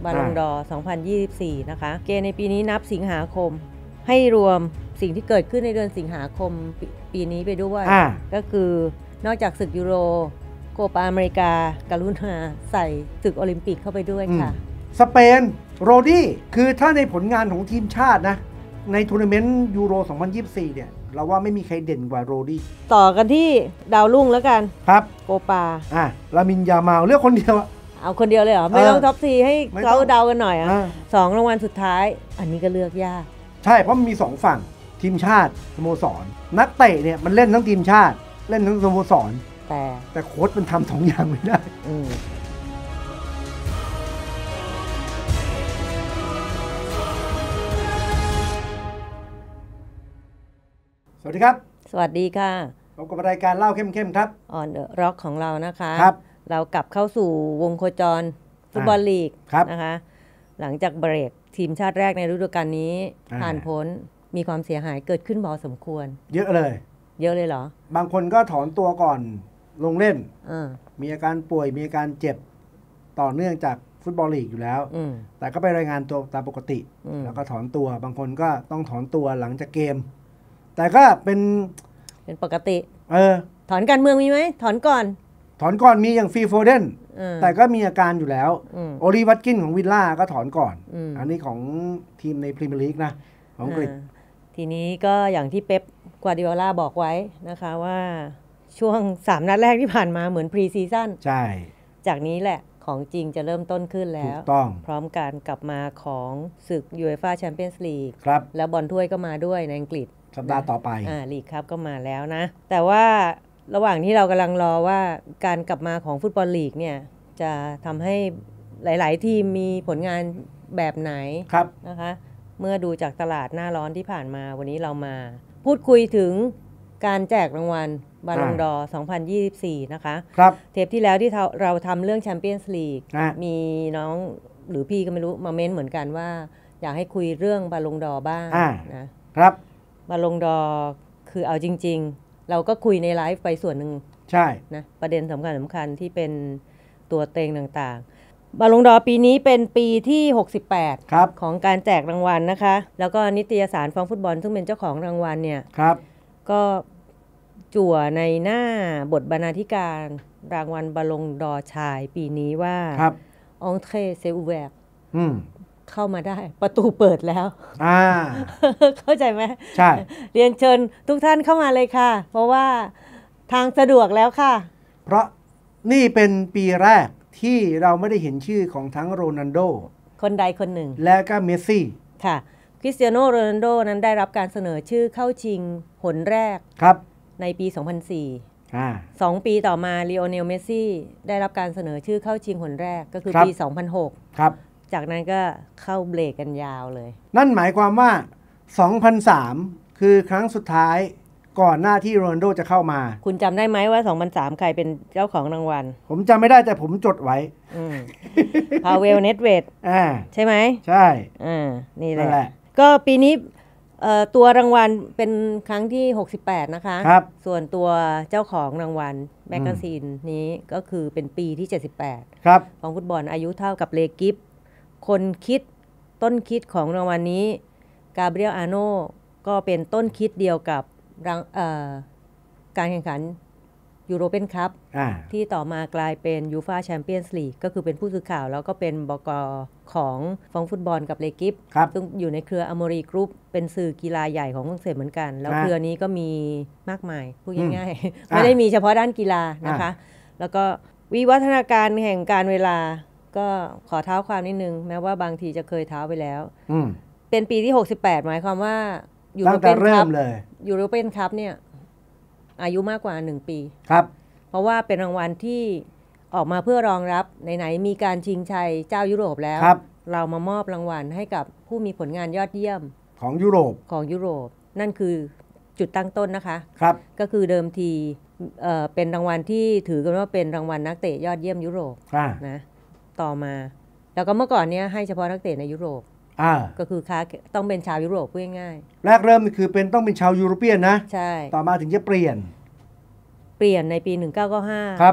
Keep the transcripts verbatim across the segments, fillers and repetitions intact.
บาลงดอร์ สองพันยี่สิบสี่ นะคะเกณฑ์ในปีนี้นับสิงหาคมให้รวมสิ่งที่เกิดขึ้นในเดือนสิงหาคมปปีนี้ไปด้วยก็คือนอกจากศึกยูโรโคปาอเมริกากรุณาใส่ศึกโอลิมปิกเข้าไปด้วยค่ะสเปนโรดี้คือถ้าในผลงานของทีมชาตินะในทัวร์นาเมนต์ยูโร สองพันยี่สิบสี่ เนี่ยเราว่าไม่มีใครเด่นกว่าโรดี้ต่อกันที่ดาวรุ่งแล้วกันครับโกปาอ่ะลามินยามาลเลือกคนเดียวเอาคนเดียวเลยเหรอไม่ต้องท็อปทีให้เขาเดากันหน่อยอ่ะสองรางวัลสุดท้ายอันนี้ก็เลือกยากใช่เพราะมันมีสองฝั่งทีมชาติสโมสรนักเตะเนี่ยมันเล่นทั้งทีมชาติเล่นทั้งสโมสรแต่แต่โค้ชมันทำสองอย่างไม่ได้สวัสดีครับสวัสดีค่ะพบกับรายการเล่าเข้มๆครับ On the Rock ของเรานะคะครับเรากลับเข้าสู่วงโคจรฟุตบอลลีกนะคะหลังจากเบรกทีมชาติแรกในฤดูกาลนี้ผ่านพ้นมีความเสียหายเกิดขึ้นพอสมควรเยอะเลยเยอะเลยเหรอบางคนก็ถอนตัวก่อนลงเล่นมีอาการป่วยมีอาการเจ็บต่อเนื่องจากฟุตบอลลีกอยู่แล้วแต่ก็ไปรายงานตัวตามปกติแล้วก็ถอนตัวบางคนก็ต้องถอนตัวหลังจากเกมแต่ก็เป็นเป็นปกติเออถอนการเมืองมีไหมถอนก่อนถอนก่อนมีอย่างฟีโฟเดนแต่ก็มีอาการอยู่แล้วโอลีวัตกินของวิลล่าก็ถอนก่อนอันนี้ของทีมในพรีเมียร์ลีกนะของอังกฤษทีนี้ก็อย่างที่เป๊ปกวาร์ดิโอลาบอกไว้นะคะว่าช่วงสามนัดแรกที่ผ่านมาเหมือนพรีซีซั่นใช่จากนี้แหละของจริงจะเริ่มต้นขึ้นแล้วถูกต้องพร้อมการกลับมาของศึก ยู เอฟ เอ แชมเปี้ยนส์ ลีกครับแล้วบอลถ้วยก็มาด้วยในอังกฤษสัปดาห์ต่อไปอ่าลีกครับก็มาแล้วนะแต่ว่าระหว่างที่เรากำลังรอว่าการกลับมาของฟุตบอลลีกเนี่ยจะทำให้หลายๆทีมมีผลงานแบบไหนนะคะเมื่อดูจากตลาดหน้าร้อนที่ผ่านมาวันนี้เรามาพูดคุยถึงการแจกรางวัลบาลงดอร์ สองพันยี่สิบสี่ นะคะครับเทปที่แล้วที่เราทำเรื่องแชมเปี้ยนส์ลีกมีน้องหรือพี่ก็ไม่รู้มาเม้นเหมือนกันว่าอยากให้คุยเรื่องบาลงดอร์บ้างนะครับบาลงดอร์คือเอาจริงๆเราก็คุยในไลฟ์ไปส่วนหนึ่งใช่นะประเด็นสำคัญสำคัญที่เป็นตัวเต็งต่างๆบาลงดอร์ปีนี้เป็นปีที่หกสิบแปดของการแจกรางวัลนะคะแล้วก็นิตยสารฟองฟุตบอลซึ่งเป็นเจ้าของรางวัลเนี่ยก็จั่วในหน้าบทบรรณาธิการรางวัลบาลงดอร์ชายปีนี้ว่าองเทรเซอูแวร์เข้ามาได้ประตูเปิดแล้วอ่าเข้าใจไหมใช่เรียนเชิญทุกท่านเข้ามาเลยค่ะเพราะว่าทางสะดวกแล้วค่ะเพราะนี่เป็นปีแรกที่เราไม่ได้เห็นชื่อของทั้งโรนัลโดคนใดคนหนึ่งและก็เมสซี่ค่ะคริสเตียโนโรนัลโดนั้นได้รับการเสนอชื่อเข้าชิงหนแรกครับในปีสองพันสี่อ่าสองปีต่อมาลีโอเนลเมสซี่ได้รับการเสนอชื่อเข้าชิงหนแรกก็คือปีสองพันหกครับจากนั้นก็เข้าเบรกกันยาวเลยนั่นหมายความว่าสองพันสามคือครั้งสุดท้ายก่อนหน้าที่โรนัลโดจะเข้ามาคุณจำได้ไหมว่าสองพันสามใครเป็นเจ้าของรางวัลผมจำไม่ได้แต่ผมจดไว้พาเวลเนตเวดใช่ไหมใช่อ่านี่แหละก็ปีนี้ตัวรางวัลเป็นครั้งที่หกสิบแปดนะคะครับส่วนตัวเจ้าของรางวัลแมกกาซีนนี้ก็คือเป็นปีที่เจ็ดสิบแปดครับของฟุตบอลอายุเท่ากับเลกิฟคนคิดต้นคิดของรางวัลนี้กาเบรียลอาโน่ก็เป็นต้นคิดเดียวกับการแข่งขันยูโรเปียนคัพที่ต่อมากลายเป็นยูฟ่าแชมเปี้ยนส์ลีกก็คือเป็นผู้สื่อข่าวแล้วก็เป็นบก.ของฟองฟุตบอลกับเลกิฟซึ่งอยู่ในเครืออโมรีกรุ๊ปเป็นสื่อกีฬาใหญ่ของฝรั่งเศสเหมือนกันแล้วเครือนี้ก็มีมากมายพูดง่ายๆไม่ได้มีเฉพาะด้านกีฬานะคะแล้วก็วิวัฒนาการแห่งการเวลาก็ขอเท้าความนิดนึงแม้ว่าบางทีจะเคยเท้าไปแล้วเป็นปีที่หกสิบแปดหมายความว่ายูโรเปียนคัพยูโรเปียนคัพเนี่ยอายุมากกว่าหนึ่งปีครับเพราะว่าเป็นรางวัลที่ออกมาเพื่อรองรับไหนๆมีการชิงชัยเจ้ายุโรปแล้วเรามามอบรางวัลให้กับผู้มีผลงานยอดเยี่ยมของยุโรปของยุโรปนั่นคือจุดตั้งต้นนะคะครับก็คือเดิมทีเอ่อเป็นรางวัลที่ถือกันว่าเป็นรางวัลนักเตะยอดเยี่ยมยุโรปนะต่อมาแล้วก็เมื่อก่อนเนี้ยให้เฉพาะนักเตะในยุโรปก็คือค้าต้องเป็นชาวยุโรปพูดง่ายๆแรกเริ่มคือเป็นต้องเป็นชาวยุโรเปียนนะใช่ต่อมาถึงจะเปลี่ยนเปลี่ยนในปีหนึ่งพันเก้าร้อยเก้าสิบห้าครับ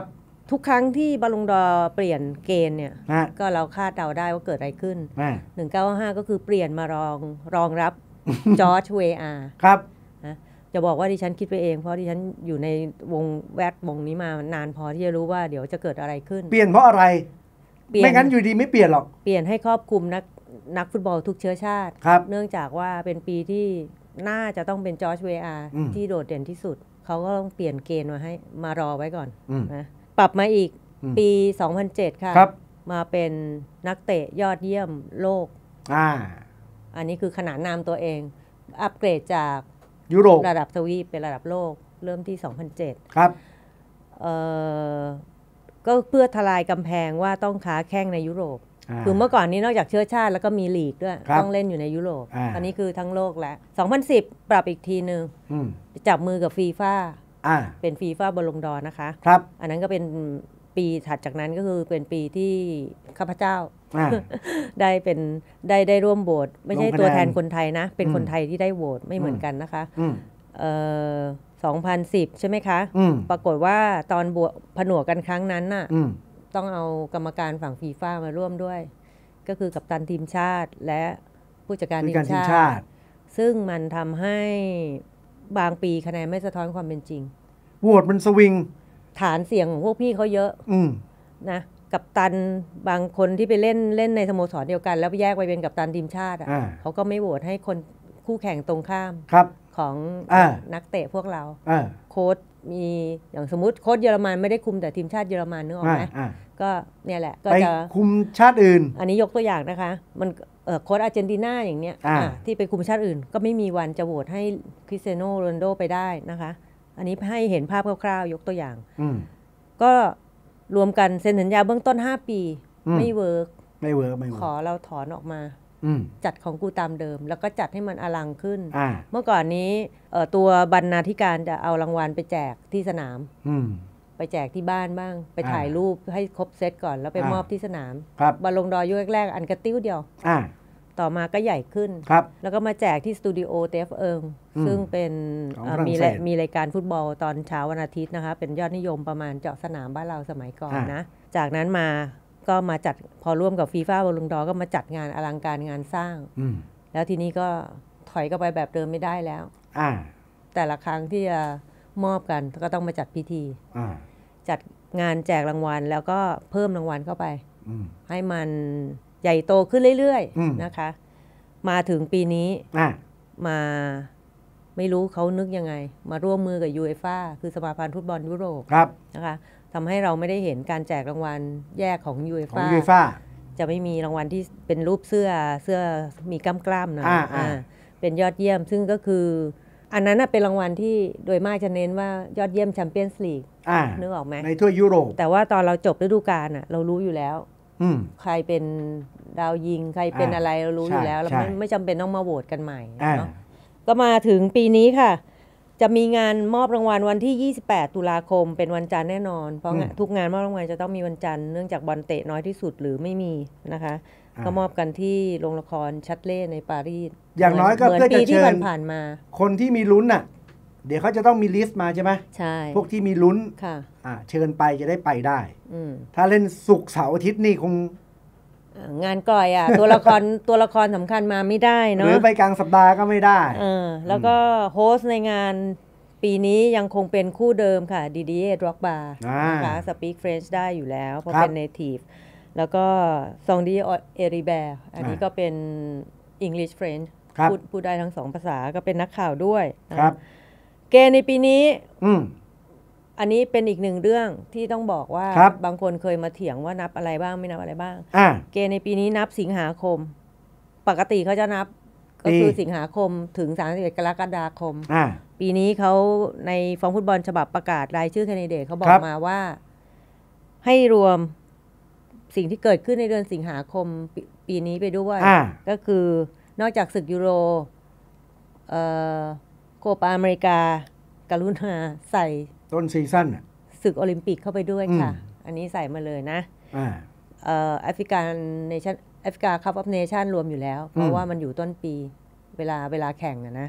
ทุกครั้งที่บอลลูนดอร์เปลี่ยนเกณฑ์เนี่ยก็เราคาดเดาได้ว่าเกิดอะไรขึ้นหนึ่งเก้าห้าก็คือเปลี่ยนมารองรองรับ จอร์จเวอาร์ครับนะจะบอกว่าดิฉันคิดไปเองเพราะดิฉันอยู่ในวงแวดวงนี้มานานพอที่จะรู้ว่าเดี๋ยวจะเกิดอะไรขึ้นเปลี่ยนเพราะอะไรไม่งั้นอยู่ดีไม่เปลี่ยนหรอกเปลี่ยนให้ครอบคลุมนักนักฟุตบอลทุกเชื้อชาติเนื่องจากว่าเป็นปีที่น่าจะต้องเป็นจอร์จเวอาร์ที่โดดเด่นที่สุดเขาก็ต้องเปลี่ยนเกณฑ์มาให้มารอไว้ก่อนนะปรับมาอีกปีสองพันเจ็ดค่ะมาเป็นนักเตะยอดเยี่ยมโลกอ่าอันนี้คือขนานนามตัวเองอัปเกรดจากยุโรประดับทวีปเป็นระดับโลกเริ่มที่สองพันเจ็ดครับเอ่อก็เพื่อทลายกำแพงว่าต้องค้าแข้งในยุโรปคือเมื่อก่อนนี้นอกจากเชื้อชาติแล้วก็มีลีกด้วยต้องเล่นอยู่ในยุโรปอันนี้คือทั้งโลกแล้วสองพันสิบปรับอีกทีนึงจับมือกับฟีฟ่าเป็นฟีฟ่าบอลลูนดอร์นะคะครับอันนั้นก็เป็นปีถัดจากนั้นก็คือเป็นปีที่ข้าพเจ้าได้เป็นได้ได้ร่วมโหวตไม่ใช่ตัวแทนคนไทยนะเป็นคนไทยที่ได้โหวตไม่เหมือนกันนะคะเอ่อสองพันสิบใช่ไหมคะปรากฏว่าตอนบวผนวกกันครั้งนั้นน่ะต้องเอากรรมการฝั่งฟีฟ่ามาร่วมด้วยก็คือกัปตันทีมชาติและผู้จัดการทีมชาติซึ่งมันทำให้บางปีคะแนนไม่สะท้อนความเป็นจริงโหวตมันสวิงฐานเสียงของพวกพี่เขาเยอะนะกัปตันบางคนที่ไปเล่นเล่นในสโมสรเดียวกันแล้วแยกไปเป็นกัปตันทีมชาติอ่ะเขาก็ไม่โหวตให้คนคู่แข่งตรงข้ามของนักเตะพวกเราโค้ชมีอย่างสมมติโค้ชเยอรมันไม่ได้คุมแต่ทีมชาติเยอรมันนึกออกไหมก็เนี่ยแหละก็จะคุมชาติอื่นอันนี้ยกตัวอย่างนะคะมันโค้ชอาร์เจนตินาอย่างเนี้ยที่ไปคุมชาติอื่นก็ไม่มีวันจะโหวตให้คริสเตียโนโรนัลโดไปได้นะคะอันนี้ให้เห็นภาพคร่าวๆยกตัวอย่างก็รวมกันเซ็นสัญญาเบื้องต้นห้าปีไม่เวิร์กไม่เวิร์กไม่เวิร์กขอเราถอนออกมาจัดของกูตามเดิมแล้วก็จัดให้มันอลังขึ้นเมื่อก่อนนี้ตัวบรรณาธิการจะเอารางวัลไปแจกที่สนามไปแจกที่บ้านบ้างไปถ่ายรูปให้ครบเซตก่อนแล้วไปมอบที่สนามบอลลงดอยุคแรกๆอันกระติ้วเดียวต่อมาก็ใหญ่ขึ้นแล้วก็มาแจกที่สตูดิโอเตฟเอิงซึ่งเป็นมีมีรายการฟุตบอลตอนเช้าวันอาทิตย์นะคะเป็นยอดนิยมประมาณเจาะสนามบ้านเราสมัยก่อนนะจากนั้นมาก็มาจัดพอร่วมกับฟีฟ่าบอลลูนดอร์ก็มาจัดงานอลังการงานสร้างแล้วทีนี้ก็ถอยก็ไปแบบเดิมไม่ได้แล้วแต่ละครั้งที่จะมอบกันก็ต้องมาจัดพิธีจัดงานแจกรางวัลแล้วก็เพิ่มรางวัลเข้าไปให้มันใหญ่โตขึ้นเรื่อยๆนะคะมาถึงปีนี้มาไม่รู้เขานึกยังไงมาร่วมมือกับยูเอฟ่าคือสมาพันธ์ฟุตบอลยุโรปนะคะทำให้เราไม่ได้เห็นการแจกรางวัลแยกของยูเอฟ่าจะไม่มีรางวัลที่เป็นรูปเสื้อเสื้อมีกล้ามๆหน่อยเป็นยอดเยี่ยมซึ่งก็คืออันนั้นเป็นรางวัลที่โดยมากจะเน้นว่ายอดเยี่ยมแชมเปี้ยนส์ลีกนึกออกไหมในทั่วยุโรปแต่ว่าตอนเราจบฤดูกาลเรารู้อยู่แล้วใครเป็นดาวยิงใครเป็นอะไรเรารู้อยู่แล้วเราไม่ไม่จำเป็นต้องมาโหวตกันใหม่เนาะก็มาถึงปีนี้ค่ะจะมีงานมอบรางวัลวันที่ยี่สิบแปดตุลาคมเป็นวันจันทร์แน่นอนเพราะทุกงานมอบรางวัลจะต้องมีวันจันทร์เนื่องจากบอลเตะน้อยที่สุดหรือไม่มีนะคะก็มอบกันที่โรงละครชัตเล่ในปารีสอย่างน้อยก็เพื่อจะเชิญผ่านมาคนที่มีลุ้นน่ะเดี๋ยวเขาจะต้องมีลิสต์มาใช่ไหมใช่พวกที่มีลุ้นค่ะเชิญไปจะได้ไปได้ถ้าเล่นศุกร์เสาร์อาทิตย์นี่คงงานก่อยอ่ะ ตัวละครตัวละครสำคัญมาไม่ได้เนาะหรือไปกลางสัปดาห์ก็ไม่ได้เออแล้วก็โฮสต์ในงานปีนี้ยังคงเป็นคู่เดิมค่ะดิดิเย่ดร็อกบาร์นะคะสปีกเฟรนช์ได้อยู่แล้วเพราะเป็นเนทีฟแล้วก็ซองดีเอริแบร์อันนี้ก็เป็นอังกฤษเฟรนช์พูดพูดได้ทั้งสองภาษาก็เป็นนักข่าวด้วยครับเกมในปีนี้อันนี้เป็นอีกหนึ่งเรื่องที่ต้องบอกว่าบางคนเคยมาเถียงว่านับอะไรบ้างไม่นับอะไรบ้างเกมในปีนี้นับสิงหาคมปกติเขาจะนับก็คือสิงหาคมถึงสามสิบเอ็ดกรกฎาคมปีนี้เขาในฟอร์มฟุตบอลฉบับประกาศรายชื่อแคนดิเดตเขาบอกมาว่าให้รวมสิ่งที่เกิดขึ้นในเดือนสิงหาคมปีนี้ไปด้วยก็คือนอกจากศึกยูโรโคปาอเมริกากรุณาใส่ต้นซีซั่นศึกโอลิมปิกเข้าไปด้วยค่ะอันนี้ใส่มาเลยนะแอฟริกันเนชั่นแอฟริกาคัพออฟเนชั่นรวมอยู่แล้วเพราะว่ามันอยู่ต้นปีเวลาเวลาแข่งนะ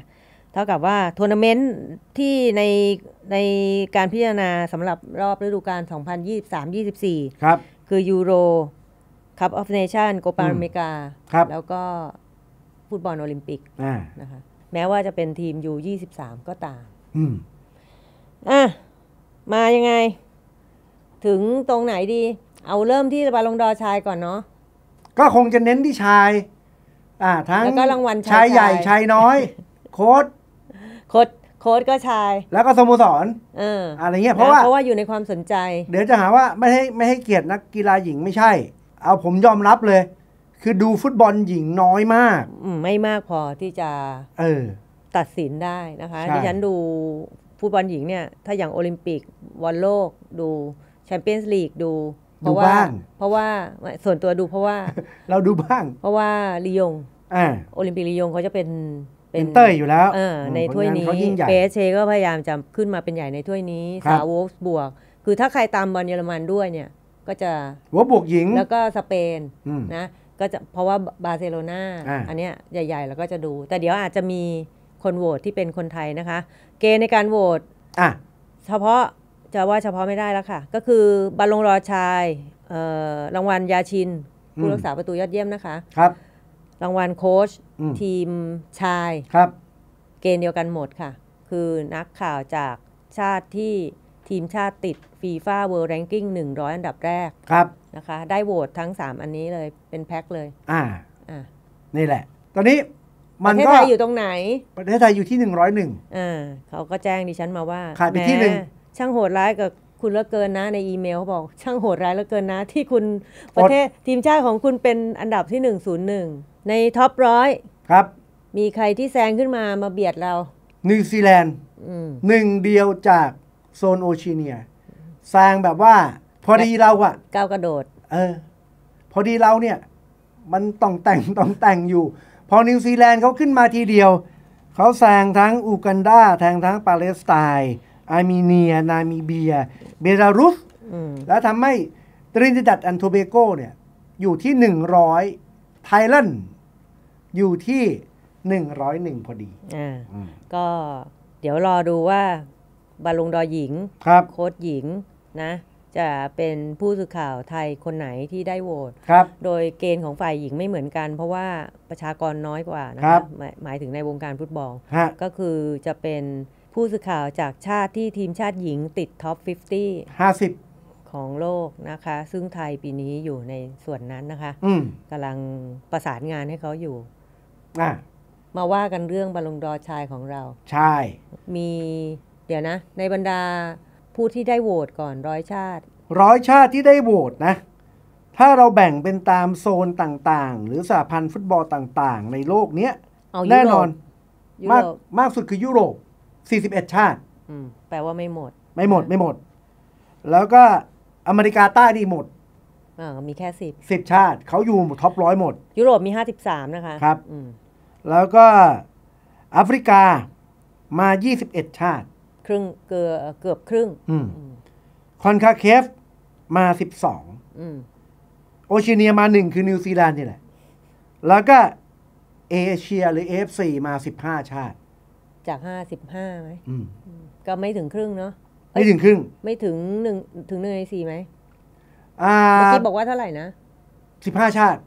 เท่ากับว่าทัวร์นาเมนต์ที่ในในการพิจารณาสำหรับรอบฤดูกาล สองพันยี่สิบสาม ยี่สิบสี่ครับคือยูโรคัพออฟเนชั่นโคปาอเมริกาแล้วก็ฟุตบอลโอลิมปิกนะคะแม้ว่าจะเป็นทีม ยู ยี่สิบสาม ก็ตามอืมอ่ะมายังไงถึงตรงไหนดีเอาเริ่มที่บาลงดอร์ชายก่อนเนาะก็คงจะเน้นที่ชายอ่าทั้งแล้วก็รางวัลชายใหญ่ชายน้อยโค้ชโค้ชโค้ชก็ชายแล้วก็สโมสรเอออะไรเงี้ยเพราะว่าเพราะว่าอยู่ในความสนใจเดี๋ยวจะหาว่าไม่ให้ไม่ให้เกียรตินักกีฬาหญิงไม่ใช่เอาผมยอมรับเลยคือดูฟุตบอลหญิงน้อยมากไม่มากพอที่จะเออตัดสินได้นะคะดิฉันดูฟุตบอลหญิงเนี่ยถ้าอย่างโอลิมปิกบอลโลกดูแชมเปี้ยนส์ลีกดูเพราะว่าเพราะว่าส่วนตัวดูเพราะว่าเราดูบ้างเพราะว่าลียงอ่าโอลิมปิกลียงเขาจะเป็นเป็นเต้ยอยู่แล้วในถ้วยนี้เปเชก็พยายามจะขึ้นมาเป็นใหญ่ในถ้วยนี้ซาวูฟบวกคือถ้าใครตามบอลเยอรมันด้วยเนี่ยก็จะวบวกหญิงแล้วก็สเปนนะก็จะเพราะว่าบาร์เซโลนาอันเนี้ยใหญ่ๆแล้วก็จะดูแต่เดี๋ยวอาจจะมีคนโหวตที่เป็นคนไทยนะคะเกณฑ์ในการโหวตอ่ะเฉพาะจะว่าเฉพาะไม่ได้แล้วค่ะก็คือบอลลงดอร์ชายรางวัลยาชินผู้รักษาประตูยอดเยี่ยมนะคะครับรางวัลโค้ชทีมชายครับเกณฑ์เดียวกันหมดค่ะคือนักข่าวจากชาติที่ทีมชาติติด FIFA World Ranking หนึ่งร้อยอันดับแรกครับนะคะได้โหวตทั้งสามอันนี้เลยเป็นแพ็คเลยอ่าอ่านี่แหละตอนนี้มันก็ประเทศไทยอยู่ตรงไหนประเทศไทยอยู่ที่หนึ่งร้อยเอ็ดอ่าเขาก็แจ้งดิฉันมาว่าขาดไปที่หนึ่งช่างโหดร้ายกับคุณเหลือเกินนะในอีเมลเขาบอกช่างโหดร้ายเหลือเกินนะที่คุณประเทศทีมชาติของคุณเป็นอันดับที่หนึ่งศูนย์หนึ่งในท็อปร้อยครับมีใครที่แซงขึ้นมามาเบียดเรานิวซีแลนด์หนึ่งเดียวจากโซนโอเชียเนียแซงแบบว่าพอดีเราอะก้าวกระโดดเออพอดีเราเนี่ยมันต้องแต่งต้องแต่งอยู่พอนิวซีแลนด์เขาขึ้นมาทีเดียวเขาแซงทั้งอูกันดาแซงทั้งปาเลสไตน์อาร์เมเนียนามิเบียเบลารุสแล้วทำให้ตรินิดัดแอนโทเบโกเนี่ยอยู่ที่หนึ่งร้อยไทยแลนด์อยู่ที่หนึ่งร้อยเอ็ดพอดีอ่าก็เดี๋ยวรอดูว่าบาลงดอร์หญิงโค้ชหญิงนะจะเป็นผู้สื่อข่าวไทยคนไหนที่ได้โหวตโดยเกณฑ์ของฝ่ายหญิงไม่เหมือนกันเพราะว่าประชากรน้อยกว่านะคะหมายหมายถึงในวงการฟุตบอลก็คือจะเป็นผู้สื่อข่าวจากชาติที่ทีมชาติหญิงติดท็อปห้าสิบของโลกนะคะซึ่งไทยปีนี้อยู่ในส่วนนั้นนะคะกำลังประสานงานให้เขาอยู่มาว่ากันเรื่องบอลลงดอร์ชายของเราใช่มีเดี๋ยวนะในบรรดาผู้ที่ได้โหวตก่อนร้อยชาติร้อยชาติที่ได้โหวตนะถ้าเราแบ่งเป็นตามโซนต่างๆหรือสหพันธ์ฟุตบอลต่างๆในโลกเนี้ยแน่นอนมากมากสุดคือยุโรปสี่สิบเอ็ดชาติแปลว่าไม่หมดไม่หมดไม่หมดแล้วก็อเมริกาใต้ดีหมดอ่ามีแค่สิบสิบชาติเขาอยู่ท็อปร้อยหมดยุโรปมีห้าสิบสามนะคะครับแล้วก็แอฟริกามายี่สิบเอ็ดชาติครึ่งเกือบเกือบครึ่งคอนคาเคฟมาสิบสองโอเชียเนียมาหนึ่งคือนิวซีแลนด์นี่แหละแล้วก็เอเชียหรือ เอ เอฟ ซี มาสิบห้าชาติจากห้าสิบห้าไหมก็ไม่ถึงครึ่งเนาะไม่ถึงครึ่งไม่ถึงหนึ่งถึงหนึ่งในสี่ไหมอ่าเมื่อกี้บอกว่าเท่าไหร่นะสิบห้าชาติ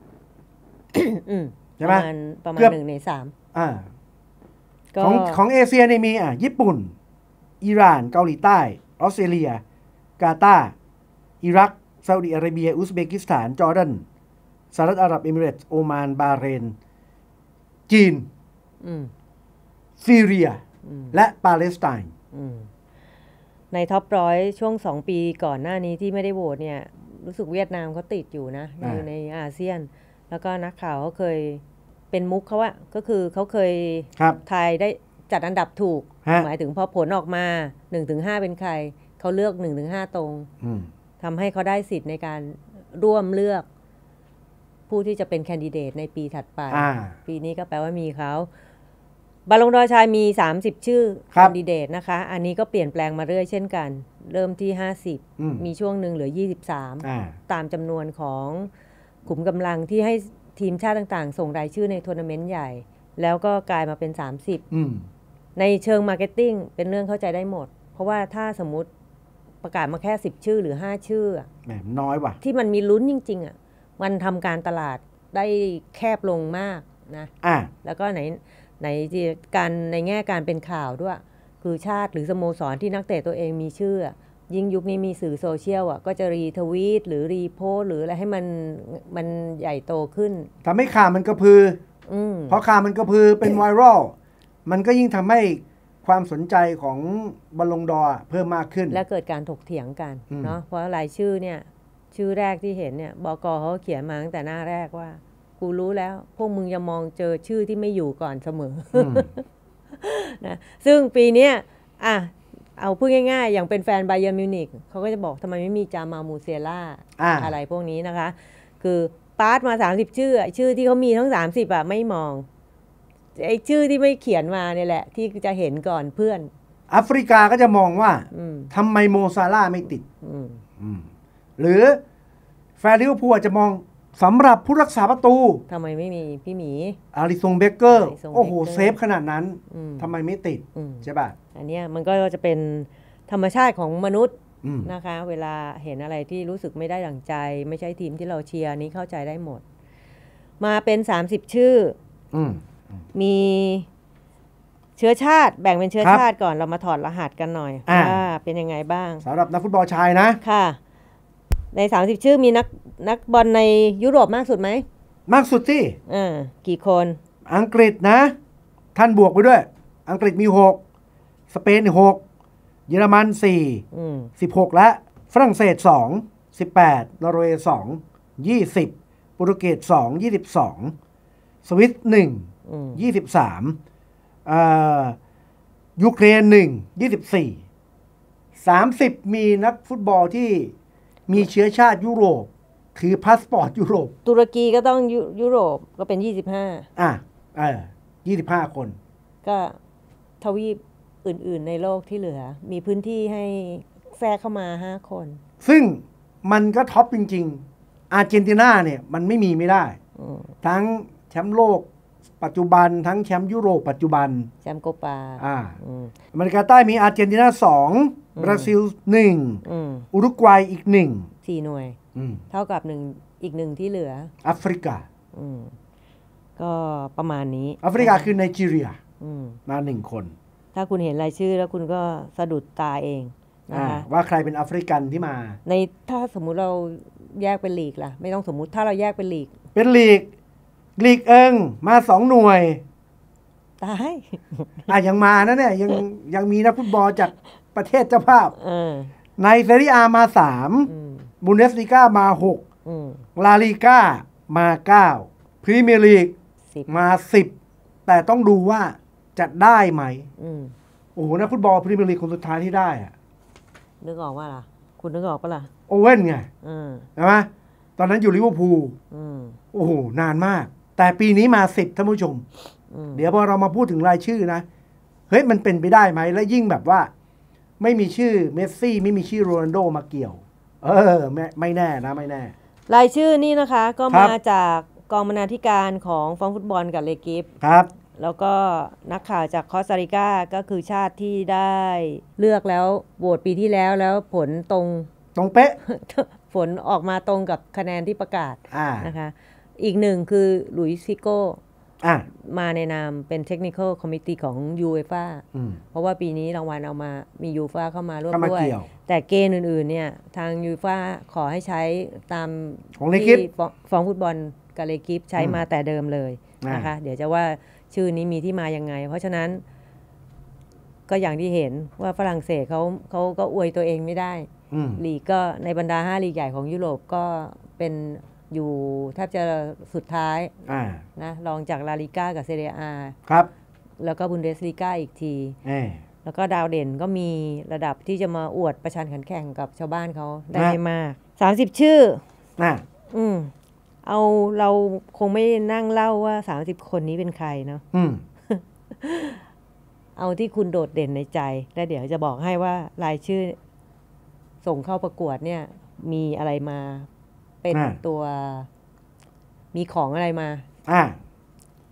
ใช่ไหมประมาณประมาณหนึ่งในสามอ่าของของเอเชียเนี่ยมีอ่ะญี่ปุ่นอิหร่านเกาหลีใต้ออสเตรเลียกาตาร์อิรักซาอุดิอาระเบียอุซเบกิสถานจอร์แดนสหรัฐอาหรับเอมิเรตส์โอมานบาห์เรนจีนซีเรียและปาเลสไตน์ในท็อปร้อยช่วงสองปีก่อนหน้านี้ที่ไม่ได้โหวตเนี่ยรู้สึกเวียดนามเขาติดอยู่นะอยู่ในอาเซียนแล้วก็นักข่าวเขาเคยเป็นมุกเขาอะก็คือเขาเคยทายได้จัดอันดับถูกหมายถึงพอผลออกมา หนึ่งถึงห้า เป็นใครเขาเลือก หนึ่งถึงห้า ตรงทำให้เขาได้สิทธิ์ในการร่วมเลือกผู้ที่จะเป็นแคนดิเดตในปีถัดไปปีนี้ก็แปลว่ามีเขาบอลลงดอร์ชายมีสามสิบชื่อแคนดิเดตนะคะอันนี้ก็เปลี่ยนแปลงมาเรื่อยเช่นกันเริ่มที่ห้าสิบมีช่วงหนึ่งเหลือยี่สิบสามตามจำนวนของขุมกำลังที่ให้ทีมชาติต่างๆส่งรายชื่อในทัวร์นาเมนต์ใหญ่แล้วก็กลายมาเป็นสามสิบอืมในเชิงมาร์เก็ตติ้งเป็นเรื่องเข้าใจได้หมดเพราะว่าถ้าสมมุติประกาศมาแค่สิบชื่อหรือห้าชื่อแหมน้อยว่ะที่มันมีลุ้นจริงๆอ่ะมันทำการตลาดได้แคบลงมากนะอ่ะแล้วก็ไหนไหนการในแง่การเป็นข่าวด้วยคือชาติหรือสโมสรที่นักเตะตัวเองมีชื่อยิ่งยุคนี้มีสื่อโซเชียลอ่ะก็จะรีทวีตหรือรีโพสหรืออะไรให้มันมันใหญ่โตขึ้นทำให้ข่าวมันกระพืออืเพราะข่าวมันกระพือเป็นไวรัลมันก็ยิ่งทำให้ความสนใจของบอลลงดอร์เพิ่มมากขึ้นและเกิดการถกเถียงกันเนาะเพราะรายชื่อเนี่ยชื่อแรกที่เห็นเนี่ยบก.เขาเขียนมาตั้งแต่หน้าแรกว่ากูรู้แล้วพวกมึงจะมองเจอชื่อที่ไม่อยู่ก่อนเสมอนะซึ่งปีนี้อ่ะเอาพูดง่ายๆอย่างเป็นแฟนไบเยิร์นมิวนิกเขาก็จะบอกทำไมไม่มีจามามูเซล่า อ, อะไรพวกนี้นะคะคือปาร์ตมาสามสิบชื่อชื่อที่เขามีทั้งสามสิบอ่ะไม่มองไอ้ชื่อที่ไม่เขียนมาเนี่ยแหละที่จะเห็นก่อนเพื่อนแอฟริกาก็จะมองว่าทำไมโมซาร่าไม่ติดหรือแฟนลิเวอร์พูลจะมองสำหรับผู้รักษาประตูทำไมไม่มีพี่หมีอาริซงเบเกอร์โอ้โหเซฟขนาดนั้นทำไมไม่ติดใช่ป่ะอันนี้มันก็จะเป็นธรรมชาติของมนุษย์นะคะเวลาเห็นอะไรที่รู้สึกไม่ได้ดั่งใจไม่ใช่ทีมที่เราเชียร์นี้เข้าใจได้หมดมาเป็นสามสิบชื่อมีเชื้อชาติแบ่งเป็นเชื้อชาติก่อนเรามาถอดรหัสกันหน่อยว่าเป็นยังไงบ้างสำหรับนักฟุตบอลชายนะค่ะในสามสิบชื่อมีนักนักบอลในยุโรปมากสุดไหมมากสุดที่อ่ากี่คนอังกฤษนะท่านบวกไปด้วยอังกฤษมีหกสเปนหกเยอรมันสี่สิบหกและฝรั่งเศสสอง สิบแปดนอร์เวย์สอง ยี่สิบโปรตุเกสสอง ยี่สิบสองสวิตหนึ่งยี่สิบสามอ่ายูเครนหนึ่ง ยี่สิบสี่ สามสิบมีนักฟุตบอลที่มีเชื้อชาติยุโรปถือพาสปอร์ตยุโรปตุรกีก็ต้องยยุโรปก็เป็นยี่สิบห้าอ่ะเออยี่สิบห้าคนก็ทวีปอื่นๆในโลกที่เหลือมีพื้นที่ให้แทรกเข้ามาห้าคนซึ่งมันก็ท็อปจริงๆอาร์เจนตินาเนี่ยมันไม่มีไม่ได้ทั้งแชมป์โลกปัจจุบันทั้งแชมป์ยุโรปปัจจุบันแชมป์โกปาอ่าอเมริกาใต้มีอาร์เจนตินาสองบราซิลหนึ่งอุรุกวัยอีกหนึ่งสี่หน่วยเท่ากับหนึ่งอีกหนึ่งที่เหลือแอฟริกาก็ประมาณนี้แอฟริกาคือไนจีเรียมาหนึ่งคนถ้าคุณเห็นรายชื่อแล้วคุณก็สะดุดตาเองนะคะว่าใครเป็นแอฟริกันที่มาในถ้าสมมุติเราแยกเป็นลีกล่ะไม่ต้องสมมุติถ้าเราแยกเป็นลีกเป็นลีกลีกเอิงมาสองหน่วยตายอ่ะยังมานะเนี่ยยังยังมีนักฟุตบอลจากประเทศเจ้าภาพในเซเรียอามาสามบุนเดสลีกามาหกลาลีกามาเก้าพรีเมียร์ลีกมาสิบแต่ต้องดูว่าจะได้ไหมโอ้โหนักฟุตบอลพรีเมียร์ลีกคนสุดท้ายที่ได้อะนึกออกว่าล่ะคุณนึกออกปะล่ะโอเว่นไงใช่ไหมตอนนั้นอยู่ลิเวอร์พูลโอ้โหนานมากแต่ปีนี้มาสิบท่านผู้ชมเดี๋ยวพอเรามาพูดถึงรายชื่อนะเฮ้ยมันเป็นไปได้ไหมและยิ่งแบบว่าไม่มีชื่อเมสซี่ไม่มีชื่อโรนัลโดมาเกี่ยวเออไม่ไม่แน่นะไม่แน่รายชื่อนี่นะคะก็มาจากกองบรรณาธิการของฟองฟุตบอลกับเลกิฟครับแล้วก็นักข่าวจากคอสตาริกาก็คือชาติที่ได้เลือกแล้วโหวตปีที่แล้วแล้วผลตรงตรงเป๊ะผลออกมาตรงกับคะแนนที่ประกาศนะคะอีกหนึ่งคือหลุยส์ฟิโก้มาในนามเป็นเทคนิคอลคอมมิตี้ของยูเอฟ่าเพราะว่าปีนี้รางวัลเอามามียูฟ่าเข้ามาร่วมด้วยแต่เกณฑ์อื่นๆเนี่ยทางยูฟ่าขอให้ใช้ตามที่ฟองฟุตบอลกับเลกิฟใช้มาแต่เดิมเลยนะคะเดี๋ยวจะว่าชื่อนี้มีที่มายังไงเพราะฉะนั้นก็อย่างที่เห็นว่าฝรั่งเศสเขาเขาก็อวยตัวเองไม่ได้ลีกก็ในบรรดาห้าลีกใหญ่ของยุโรปก็เป็นอยู่แทบจะสุดท้ายนะรองจากลาลิก้ากับเซเรียอาครับแล้วก็บุนเดสลีกาอีกทีแล้วก็ดาวเด่นก็มีระดับที่จะมาอวดประชันขันแข่งกับชาวบ้านเขาได้ไม่มากสามสิบชื่อนะอืมเอาเราคงไม่นั่งเล่าว่าสามสิบคนนี้เป็นใครเนาะเอาที่คุณโดดเด่นในใจแล้วเดี๋ยวจะบอกให้ว่ารายชื่อส่งเข้าประกวดเนี่ยมีอะไรมาเป็นตัวมีของอะไรมาอ่า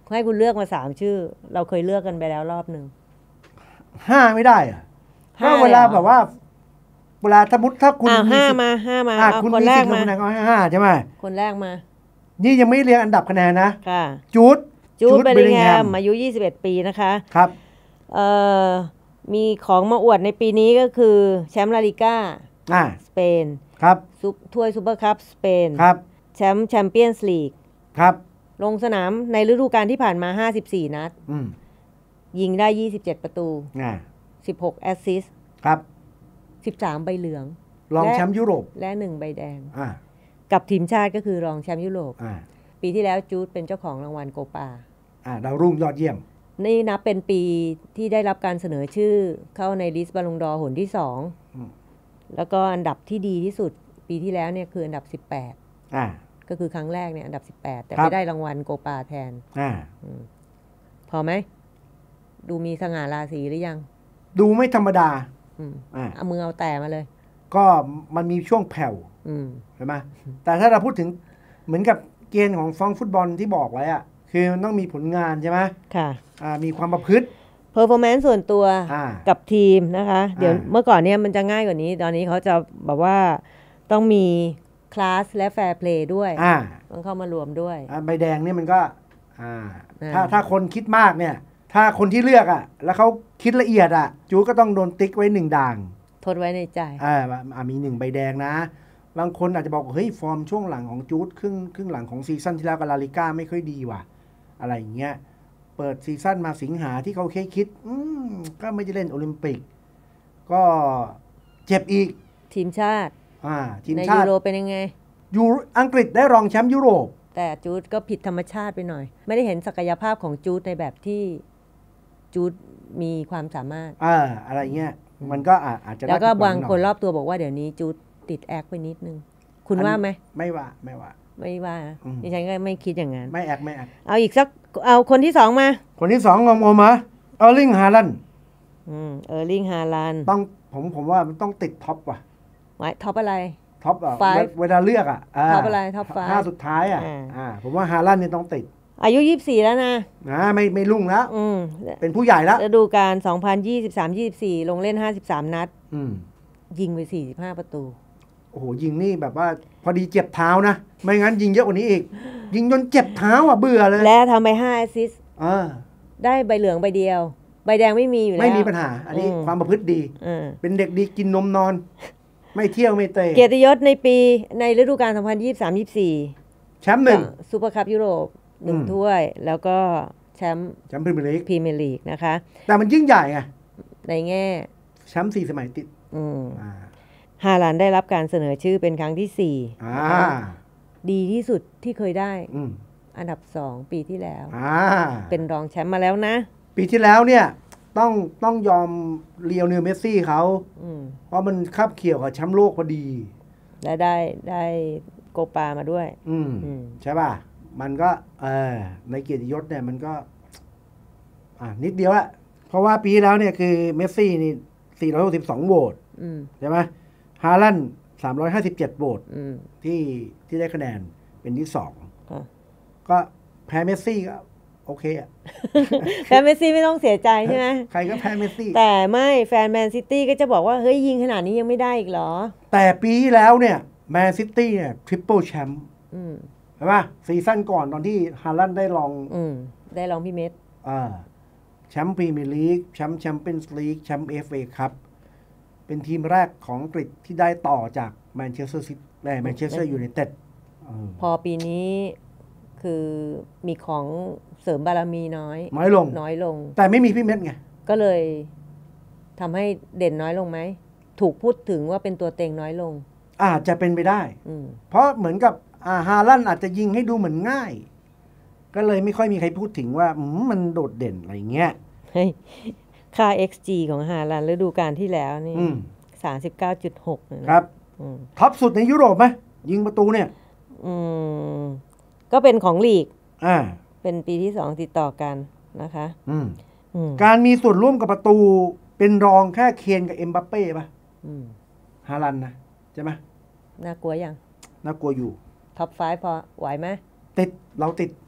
ให้คุณเลือกมาสามชื่อ เราเคยเลือกกันไปแล้วรอบหนึ่งห้าไม่ได้อะก็เวลาแบบว่าเวลาสมมติถ้าคุณอ้าวห้ามาห้ามาเอาคนแรกมาคนแรกก็ให้ห้าใช่ไหมคนแรกมานี่ยังไม่เรียงอันดับคะแนนนะค่ะจูดจูดเบลลิงแฮมอายุยี่สิบเอ็ดปีนะคะครับเอ่อมีของมาอวดในปีนี้ก็คือแชมป์ลาลิก้าอ่าสเปนครับถ้วยซูเปอร์คัพสเปนครับแชมป์แชมเปี้ยนส์ลีกครับลงสนามในฤดูกาลที่ผ่านมาห้าสิบสี่นัดยิงได้ยี่สิบเจ็ดประตูสิบหกแอสซิสต์ครับสิบสามใบเหลืองรองแชมป์ยุโรปและหนึ่งใบแดงอ่ากับทีมชาติก็คือรองแชมป์ยุโรปอ่าปีที่แล้วจูดเป็นเจ้าของรางวัลโกปาอ่าดาวรุ่งยอดเยี่ยมนี่นับเป็นปีที่ได้รับการเสนอชื่อเข้าในลิสต์บอลลงดอร์หนที่สองแล้วก็อันดับที่ดีที่สุดปีที่แล้วเนี่ยคืออันดับสิบแปดอ่าก็คือครั้งแรกเนี่ยอันดับสิบแปดแต่ไม่ได้รางวัลโกปาแทนอ่าพอไหมดูมีสง่าราศีหรือยังดูไม่ธรรมดาอ่าเอามือเอาแต่มาเลยก็มันมีช่วงแผ่วใช่ไหมแต่ถ้าเราพูดถึงเหมือนกับเกณฑ์ของฟองฟุตบอลที่บอกไว้อะคือมันต้องมีผลงานใช่ไหมค่ะอ่ามีความประพฤติเพอร์ฟอร์แมนซ์ส่วนตัวกับทีมนะคะเดี๋ยวเมื่อก่อนเนี้ยมันจะง่ายกว่านี้ตอนนี้เขาจะแบบว่าต้องมีคลาสและแฟร์เพลย์ด้วยต้องเข้ามารวมด้วยใบแดงเนี่ยมันก็ถ้าถ้าคนคิดมากเนี่ยถ้าคนที่เลือกอ่ะแล้วเขาคิดละเอียดอ่ะจูก็ต้องโดนติ๊กไว้หนึ่งด่างทดไว้ในใจอ่ามีหนึ่งใบแดงนะบางคนอาจจะบอกเฮ้ยฟอร์มช่วงหลังของจูดครึ่งครึ่งหลังของซีซั่นที่แล้วกับลาลิก้าไม่ค่อยดีว่ะอะไรอย่างเงี้ยเปิดซีซั่นมาสิงหาที่เขาเคยคิดอืมก็ไม่ได้เล่นโอลิมปิกก็เจ็บอีกทีมชาติอ่าทีมชาติในยูโรเป็นยังไงยูอังกฤษได้รองแชมป์ยุโรปแต่จูดก็ผิดธรรมชาติไปหน่อยไม่ได้เห็นศักยภาพของจูดในแบบที่จูดมีความสามารถอ่าอะไรเงี้ยมันก็อาจจะแล้วก็บางคนรอบตัวบอกว่าเดี๋ยวนี้จูดติดแอคไปนิดนึงคุณว่าไหมไม่ว่าไม่ว่าไม่ว่าดิฉันก็ไม่คิดอย่างนั้นไม่แอคไม่แอคเอาอีกสักเอาคนที่สองมาคนที่สองงงๆมาเออร์ลิงฮาลันด์อืมเออร์ลิงฮาลันด์ต้องผมผมว่ามันต้องติดท็อปว่ะไว้ท็อปอะไรท็อปอ่ะเวลาเลือกอ่ะท็อปอะไรท็อปไฟห้าสุดท้ายอ่ะอ่าผมว่าฮาลันด์นี่ต้องติดอายุยี่สิบสี่แล้วนะนะไม่ไม่ลุ่งแล้วเป็นผู้ใหญ่แล้วฤดูกาลสองพันยี่สิบสาม ยี่สิบสี่ลงเล่นห้าสิบสามนัดยิงไปสี่สิบห้าประตูโอ้โหยิงนี่แบบว่าพอดีเจ็บเท้านะไม่งั้นยิงเยอะกว่านี้อีกยิงจนเจ็บเท้าอ่ะเบื่อเลยและทำไปห้าแอสซิสต์ได้ใบเหลืองใบเดียวใบแดงไม่มีอยู่แล้วไม่มีปัญหาอันนี้ความประพฤติดีเป็นเด็กดีกินนมนอนไม่เที่ยวไม่เตะเกียรติยศในปีในฤดูกาลสองพันยี่สิบสาม ยี่สิบสี่แชมป์หนึ่งซูเปอร์คัพยุโรปหนึ่งถ้วยแล้วก็แชมป์แชมป์พรีเมียร์ลีกพรีเมียร์ลีกนะคะแต่มันยิ่งใหญ่ไงในแง่แชมป์สี่สมัยติดฮาลันด์ได้รับการเสนอชื่อเป็นครั้งที่สี่ดีที่สุดที่เคยได้อันดับสองปีที่แล้วเป็นรองแชมป์มาแล้วนะปีที่แล้วเนี่ยต้องต้องยอมเลียวเนลเมสซี่เขาเพราะมันคาบเกี่ยวกับแชมป์โลกพอดีและได้ได้โกปามาด้วยใช่ป่ะมันก็เออในเกียรติยศเนี่ยมันก็อ่านิดเดียวละเพราะว่าปีแล้วเนี่ยคือเมสซี่นี่สี่ร้อยหกสิบสองโหวตใช่ไหมฮาลันด์สามร้อยห้าสิบเจ็ดโหวตที่ที่ได้คะแนนเป็นที่สองก็แพ้เมสซี่ก็โอเคอ่ะแพ้เมสซี่ไม่ต้องเสียใจใช่ไหมใครก็แพ้เมสซี่แต่ไม่แฟนแมนซิตี้ก็จะบอกว่าเฮ้ยยิงขนาดนี้ยังไม่ได้อีกเหรอแต่ปีที่แล้วเนี่ยแมนซิตี้เนี่ยทริปเปิลแชมป์ใช่ป่ะซีซั่นก่อนตอนที่ฮาลันด์ได้ลองได้ลองพี่เมสอ่าแชมป์พรีเมียร์ลีกแชมป์แชมเปี้ยนส์ลีกแชมป์เอฟเอคัพเป็นทีมแรกของอังกฤษที่ได้ต่อจากแมนเชสเตอร์ซิตี้และแมนเชสเตอร์ยูไนเต็ดพอปีนี้คือมีของเสริมบารมีน้อยน้อยลงน้อยลงแต่ไม่มีพี่เม็ดไงก็เลยทำให้เด่นน้อยลงไหมถูกพูดถึงว่าเป็นตัวเต็งน้อยลงอาจจะเป็นไปได้เพราะเหมือนกับฮาลันด์อาจจะยิงให้ดูเหมือนง่ายก็เลยไม่ค่อยมีใครพูดถึงว่ามันโดดเด่นอะไรเงี้ยค่า เอ็กซ์ จี ของฮาลันด์ฤดูกาลที่แล้วนี่ สามสิบเก้าจุดหกครับท็อปสุดในยุโรปไหมยิงประตูเนี่ยอืมก็เป็นของลีกอ่าเป็นปีที่สองติดต่อกันนะคะอืมการมีส่วนร่วมกับประตูเป็นรองแค่เคนกับเอ็มบัปเป้ป่ะฮาลันด์นะใช่ไหมน่ากลัวยังน่ากลัวอยู่ท็อปไฟว์พอไหวไหมติดเราติด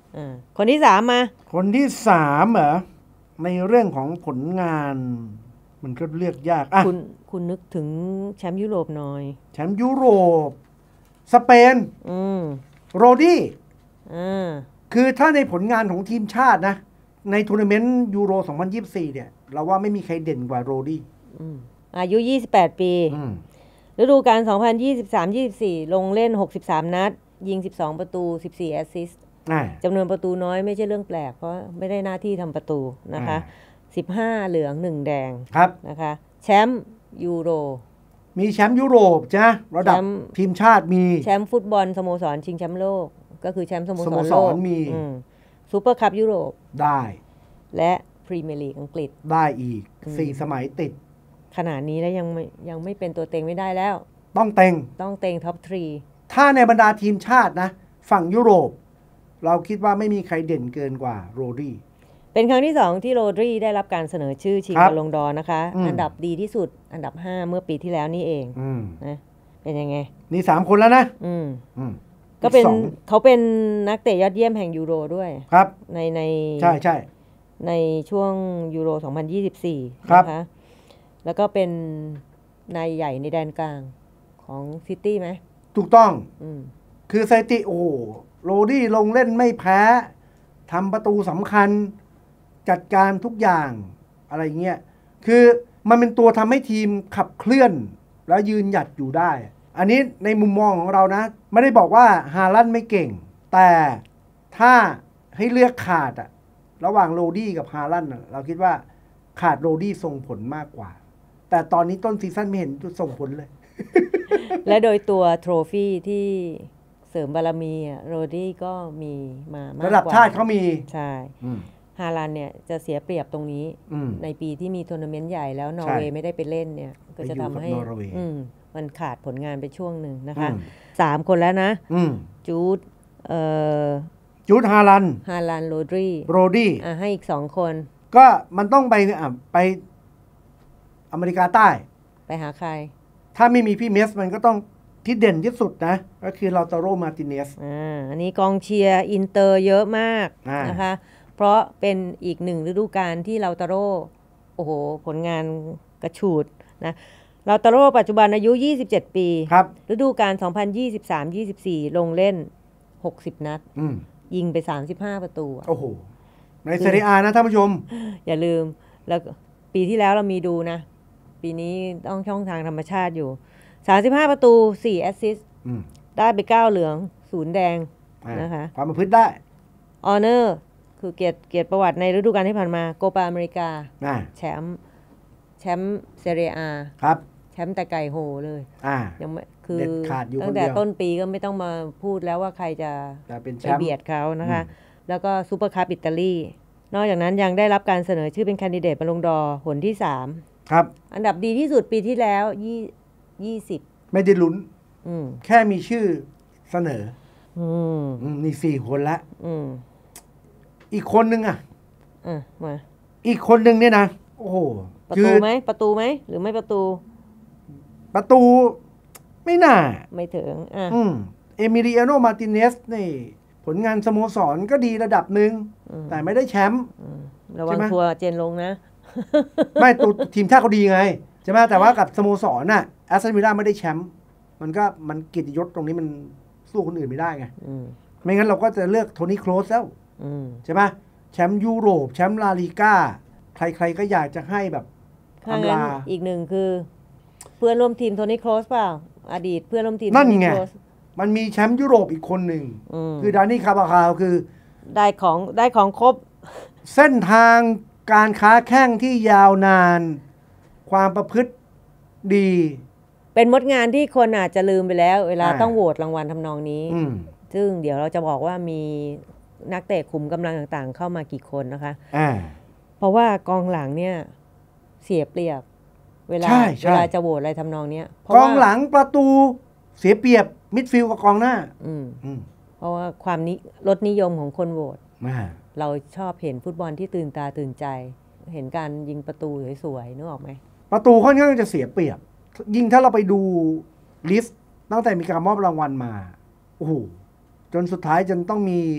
อ่าคนที่สามมาคนที่สามเหรอในเรื่องของผลงานมันก็เลือกยากอ่ะคุณคุณนึกถึงแชมป์ยุโรปหน่อยแชมป์ยุโรปสเปนอืมโรดี้อ่าคือถ้าในผลงานของทีมชาตินะในทัวร์นาเมนต์ยูโรสองพันยี่สิบสี่เนี่ยเราว่าไม่มีใครเด่นกว่าโรดี้อายุยี่สิบแปดปีฤดูกาลสองพันยี่สิบสาม ยี่สิบสี่ลงเล่นหกสิบสามนัดยิงสิบสองประตูสิบสี่แอสซิสต์จำนวนประตูน้อยไม่ใช่เรื่องแปลกเพราะไม่ได้หน้าที่ทำประตูนะคะสิบห้าเหลืองหนึ่งแดงครับนะคะแชมป์ยูโรมีแชมป์ยุโรปจ้ะระดับทีมชาติมีแชมป์ฟุตบอลสโมสรชิงแชมป์โลกก็คือแชมป์สโมสรโลกมีซูเปอร์คัพยุโรปได้และพรีเมียร์ลีกอังกฤษได้อีกสี่สมัยติดขนาดนี้แล้วยังไม่ยังไม่เป็นตัวเต็งไม่ได้แล้วต้องเต็งต้องเต็งท็อปทรีถ้าในบรรดาทีมชาตินะฝั่งยุโรปเราคิดว่าไม่มีใครเด่นเกินกว่าโรดี้เป็นครั้งที่สองที่โรดี้ได้รับการเสนอชื่อชิงบอลลงดอร์นะคะอันดับดีที่สุดอันดับห้าเมื่อปีที่แล้วนี่เองนะเป็นยังไงนี่สามคนแล้วนะอืมก็เป็นเขาเป็นนักเตะยอดเยี่ยมแห่งยูโรด้วยครับในในใช่ใช่ในช่วงยูโรสองพันยี่สิบสี่นะคะแล้วก็เป็นนายใหญ่ในแดนกลางของซิตี้ไหมถูกต้องคือสถิติโอ้โรดี้ลงเล่นไม่แพ้ทำประตูสำคัญจัดการทุกอย่างอะไรเงี้ยคือมันเป็นตัวทำให้ทีมขับเคลื่อนแล้วยืนหยัดอยู่ได้อันนี้ในมุมมองของเรานะไม่ได้บอกว่าฮาลันด์ไม่เก่งแต่ถ้าให้เลือกขาดอะระหว่างโรดี้กับฮาลันด์เราคิดว่าขาดโรดี้ส่งผลมากกว่าแต่ตอนนี้ต้นซีซั่นไม่เห็นส่งผลเลยและโดยตัวโทรฟี่ที่เสริมบารมีโรดี้ก็มีมามากกว่าระดับชาติเขามีใช่ฮาลันเนี่ยจะเสียเปรียบตรงนี้ในปีที่มีทัวร์นาเมนต์ใหญ่แล้วนอร์เวย์ไม่ได้ไปเล่นเนี่ยก็จะทำให้มันขาดผลงานไปช่วงหนึ่งนะคะสามคนแล้วนะจูดจูดฮาลันฮาลันโรดี้โรดี้ให้อีกสองคนก็มันต้องไปไปอเมริกาใต้ไปหาใครถ้าไม่มีพี่เมสมันก็ต้องที่เด่นที่สุดนะก็คือลาตาโรมาติเนสอ่าอันนี้กองเชียร์อินเตอร์เยอะมากนะคะเพราะเป็นอีกหนึ่งฤดูกาลที่ลาตาโรโอ้โหผลงานกระฉูดนะลาตาโรปัจจุบันอายุยี่สิบเจ็ดปีครับฤดูกาลสองพันยี่สิบสาม ยี่สิบสี่ลงเล่นหกสิบนัดยิงไปสามสิบห้าประตูโอ้โหในเซเรียนะท่านผู้ชมอย่าลืมแล้วปีที่แล้วเรามีดูนะปีนี้ต้องช่องทางธรรมชาติอยู่สามสิบห้าประตูสี่แอสซิสต์ได้ไปเก้าเหลืองศูนย์แดงนะคะความประพฤติได้ออเนอร์คือเกียรติเกียรติประวัติในฤดูกาลที่ผ่านมาโกปาอเมริกาแชมป์แชมป์เซเรียอาครับแชมป์แต่ไก่โหเลยยังไม่คือตั้งแต่ต้นปีก็ไม่ต้องมาพูดแล้วว่าใครจะไปเบียดเขานะคะแล้วก็ซูเปอร์คัพอิตาลีนอกจากนั้นยังได้รับการเสนอชื่อเป็นแคนดิเดตบอลลงดอร์หนที่สามครับอันดับดีที่สุดปีที่แล้วยี่ยี่สิบไม่ได้ลุ้นแค่มีชื่อเสนอนี่สี่คนละอีกคนนึงอ่ะมาอีกคนนึงเนี่ยนะโอ้โหประตูไหมประตูไหมหรือไม่ประตูประตูไม่น่าไม่ถึงอ่ะเอมิลิอาโนมาร์ติเนสนี่ผลงานสโมสรก็ดีระดับหนึ่งแต่ไม่ได้แชมป์ระวังทัวร์เจนลงนะไม่ตัวทีมชาติเขาดีไงใช่ไหมแต่ว่ากับสโมสรน่ะแอสตันวิลล่าไม่ได้แชมป์มันก็มันเกียรติยศตรงนี้มันสู้คนอื่นไม่ได้ไงไม่งั้นเราก็จะเลือกโทนี่โครสแล้วใช่ไหมแชมป์ยุโรปแชมป์ลาลีก้าใครๆก็อยากจะให้แบบอำลาอีกหนึ่งคือเพื่อนร่วมทีมโทนี่โครสเปล่าอดีตเพื่อนร่วมทีมนั่นไงมันมีแชมป์ยุโรปอีกคนหนึ่งคือดานี่คาบาคาลคือได้ของได้ของครบเส้นทางการค้าแข้งที่ยาวนานความประพฤติดีเป็นมดงานที่คนอาจจะลืมไปแล้วเวลาต้องโหวตรางวัลทำนองนี้ซึ่งเดี๋ยวเราจะบอกว่ามีนักเตะขุมกำลังต่างๆเข้ามากี่คนนะคะเพราะว่ากองหลังเนี่ยเสียเปรียบเวลาเวลาจะโหวตอะไรทำนองนี้กองหลังประตูเสียเปรียบมิดฟิลด์กับกองหน้าเพราะว่าความนิรสนิยมของคนโหวตเราชอบเห็นฟุตบอลที่ตื่นตาตื่นใจเห็นการยิงประตูสวยๆนึกออกไหมประตูค่อนข้างจะเสียเปรียบยิ่งถ้าเราไปดูลิสต์ตั้งแต่มีการมอบรางวัลมาโอ้โหจนสุดท้ายจนต้องมี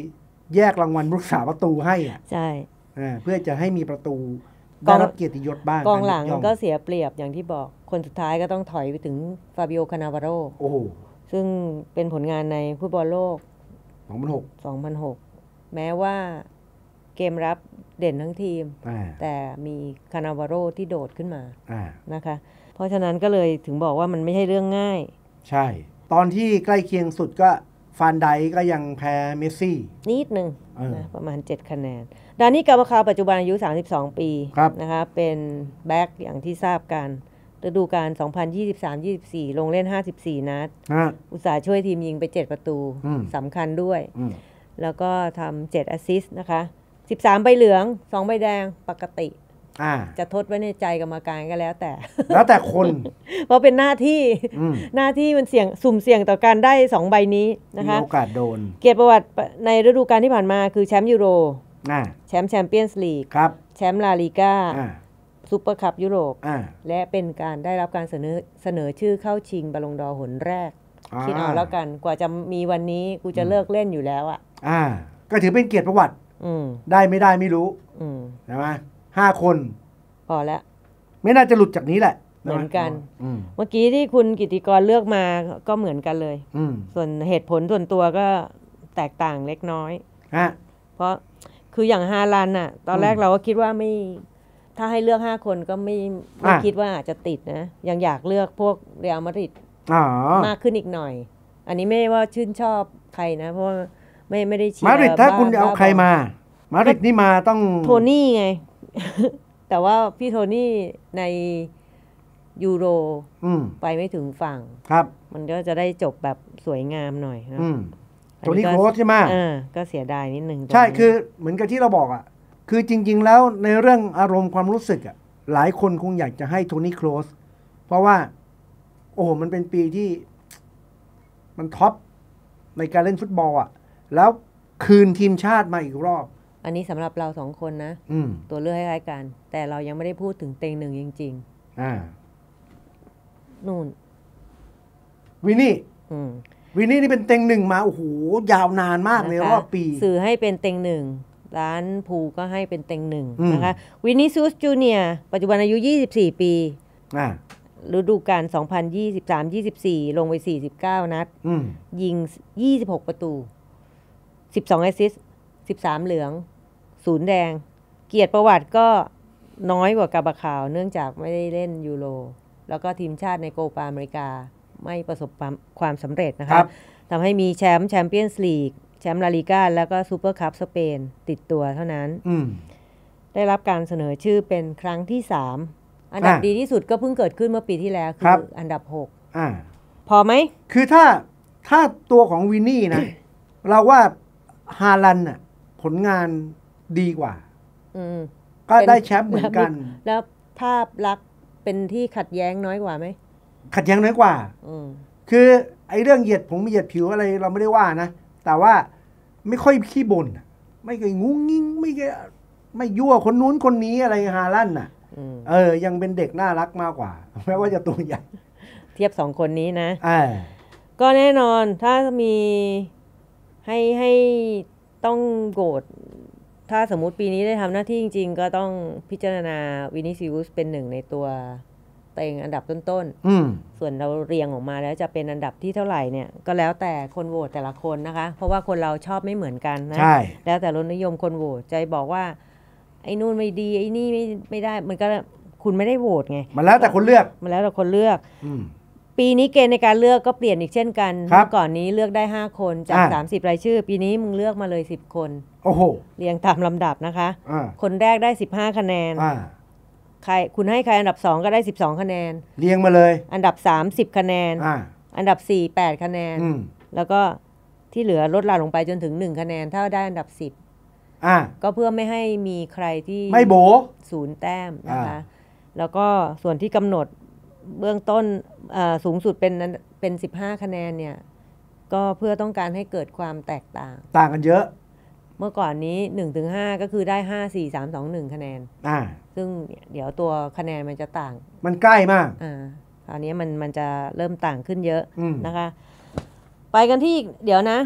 แยกรางวัลผู้รักษาประตูให้อ่ะใช่เพื่อจะให้มีประตูได้รับเกียรติยศบ้างกองหลังก็เสียเปรียบอย่างที่บอกคนสุดท้ายก็ต้องถอยไปถึงฟาบิโอ คานาวาโรโอ้โหซึ่งเป็นผลงานในฟุตบอลโลกสองพันหกสองพันหกแม้ว่าเกมรับเด่นทั้งทีมแต่มีคานาวาโรที่โดดขึ้นมานะคะเพราะฉะนั้นก็เลยถึงบอกว่ามันไม่ใช่เรื่องง่ายใช่ตอนที่ใกล้เคียงสุดก็ฟานไดก็ยังแพ้เมสซี่นิดนึงนะประมาณเจ็ดคะแนนดานี่ กาบาคาลปัจจุบันอายุสามสิบสองปีนะคะเป็นแบ็คอย่างที่ทราบกันฤดูกาล สองพันยี่สิบสาม ยี่สิบสี่ ลงเล่นห้าสิบสี่นัดอุตสาห์ช่วยทีมยิงไปเจ็ดประตูสำคัญด้วยแล้วก็ทำเจ็ดแอสซิสต์นะคะสิบสามใบเหลืองสองใบแดงปกติจะทดไว้ในใจกรรมการก็แล้วแต่แล้วแต่คนเพราะเป็นหน้าที่หน้าที่มันเสี่ยงสุ่มเสี่ยงต่อการได้สองใบนี้นะคะมีโอกาสโดนเกียรติประวัติในฤดูกาลที่ผ่านมาคือแชมป์ยูโรแชมป์แชมเปี้ยนส์ลีกแชมป์ลาลีก้าซุปเปอร์คัพยุโรปและเป็นการได้รับการเสนอเสนอชื่อเข้าชิงบอลลงดอร์หนแรกคิดเอาแล้วกันกว่าจะมีวันนี้กูจะเลิกเล่นอยู่แล้วอ่ะอ่าก็ถือเป็นเกียรติประวัติได้ไม่ได้ไม่รู้ใช่ไหมห้าคนพอแล้วไม่น่าจะหลุดจากนี้แหละเหมือนกันเมื่อกี้ที่คุณกิติกรเลือกมาก็เหมือนกันเลยส่วนเหตุผลส่วนตัวก็แตกต่างเล็กน้อยเพราะคืออย่างฮาลันด์น่ะตอนแรกเราก็คิดว่าไม่ถ้าให้เลือกห้าคนก็ไม่ไม่คิดว่าอาจจะติดนะยังอยากเลือกพวกเรอัลมาดริดมากขึ้นอีกหน่อยอันนี้ไม่ว่าชื่นชอบใครนะเพราะไม่ไม่ได้เชียร์มาดริดถ้าคุณเอาใครมามาดริดนี่มาต้องโทนี่ไง แต่ว่าพี่โทนี่ในยูโรไปไม่ถึงฝั่งครับมันก็จะได้จบแบบสวยงามหน่อยนะโทนี่โคสใช่ไหมก็เสียดายนิดนึงใช่คือเหมือนกับที่เราบอกอ่ะคือจริงๆแล้วในเรื่องอารมณ์ความรู้สึกอ่ะหลายคนคงอยากจะให้โทนี่โคสเพราะว่าโอ้โหมันเป็นปีที่มันท็อปในการเล่นฟุตบอลอ่ะแล้วคืนทีมชาติมาอีกรอบอันนี้สำหรับเราสองคนนะตัวเลือกคล้ายๆกันแต่เรายังไม่ได้พูดถึงเต็งหนึ่งจริงๆอ่านู่นวินนี่วินนี่นี่เป็นเต็งหนึ่งมาโอ้โหยาวนานมากในรอบปีสื่อให้เป็นเต็งหนึ่งร้านภูก็ให้เป็นเต็งหนึ่งนะคะวินนี่ซูสจูเนียร์ปัจจุบันอายุยี่สิบสี่ปีฤดูกาล สองพันยี่สิบสาม ยี่สิบสี่ ลงไปสี่สิบเก้านัดยิงยี่สิบหกประตูสิบสองแอสซิสต์สิบสามเหลืองศูนย์แดงเกียรติประวัติก็น้อยกว่ากาบาคาลเนื่องจากไม่ได้เล่นยูโรแล้วก็ทีมชาติในโคปาอเมริกาไม่ประสบความสำเร็จนะคะทำให้มีแชมป์แชมเปี้ยนส์ลีกแชมป์ลาลีก้าแล้วก็ซูเปอร์คัพสเปนติดตัวเท่านั้นได้รับการเสนอชื่อเป็นครั้งที่สามอันดับดีที่สุดก็เพิ่งเกิดขึ้นเมื่อปีที่แล้วคืออันดับหกพอไหมคือถ้าถ้าตัวของวินนี่นะ เราว่าฮาลันน่ะผลงานดีกว่าก็ได้แชมป์เหมือนกันแล้วภาพลักษณ์เป็นที่ขัดแย้งน้อยกว่าไหมขัดแย้งน้อยกว่าคือไอ้เรื่องเหยียดผมเหยียดผิวอะไรเราไม่ได้ว่านะแต่ว่าไม่ค่อยขี้บ่นไม่เคยงุ้งงิ้งไม่เคยไม่ยั่วคนนู้นคนนี้อะไรฮาลันน่ะเออยังเป็นเด็กน่ารักมากกว่าแม้ว่าจะตัวใหญ่เทียบสองคนนี้นะก็แน่นอนถ้ามีให้ให้ต้องโกรธถ้าสมมุติปีนี้ได้ทำหน้าที่จริงๆก็ต้องพิจารณาวินิซิอุสเป็นหนึ่งในตัวเต็งอันดับต้นๆส่วนเราเรียงออกมาแล้วจะเป็นอันดับที่เท่าไหร่เนี่ยก็แล้วแต่คนโหวตแต่ละคนนะคะเพราะว่าคนเราชอบไม่เหมือนกันนะแล้วแต่รสนิยมคนโหวตใจบอกว่าไอ้นู่นไม่ดีไอ้นี่ไม่ไม่ได้มันก็คุณไม่ได้โหวตไงมันแล้วแต่คนเลือกมันแล้วแต่คนเลือกปีนี้เกณฑ์ในการเลือกก็เปลี่ยนอีกเช่นกันเมื่อก่อนนี้เลือกได้ห้าคนจากสามสิบรายชื่อปีนี้มึงเลือกมาเลยสิบคนโอ้โหเรียงตามลำดับนะคะคนแรกได้สิบห้าคะแนนใครคุณให้ใครอันดับสองก็ได้สิบสองคะแนนเรียงมาเลยอันดับสามสิบคะแนนอันดับสี่ แปดคะแนนแล้วก็ที่เหลือลดหลั่นลงไปจนถึงหนึ่งคะแนนถ้าได้อันดับสิบก็เพื่อไม่ให้มีใครที่ไม่โบศูนย์แต้มนะคะแล้วก็ส่วนที่กำหนดเบื้องต้นสูงสุดเป็นเป็นสิบห้าคะแนนเนี่ยก็เพื่อต้องการให้เกิดความแตกต่างต่างกันเยอะเมื่อก่อนนี้ หนึ่งถึงห้า ก็คือได้ห้า สี่ สาม สอง หนึ่งคะแนนอ่าซึ่งเดี๋ยวตัวคะแนนมันจะต่างมันใกล้มากอ่าคราวนี้มันมันจะเริ่มต่างขึ้นเยอะนะคะไปกันที่เดี๋ยวนะ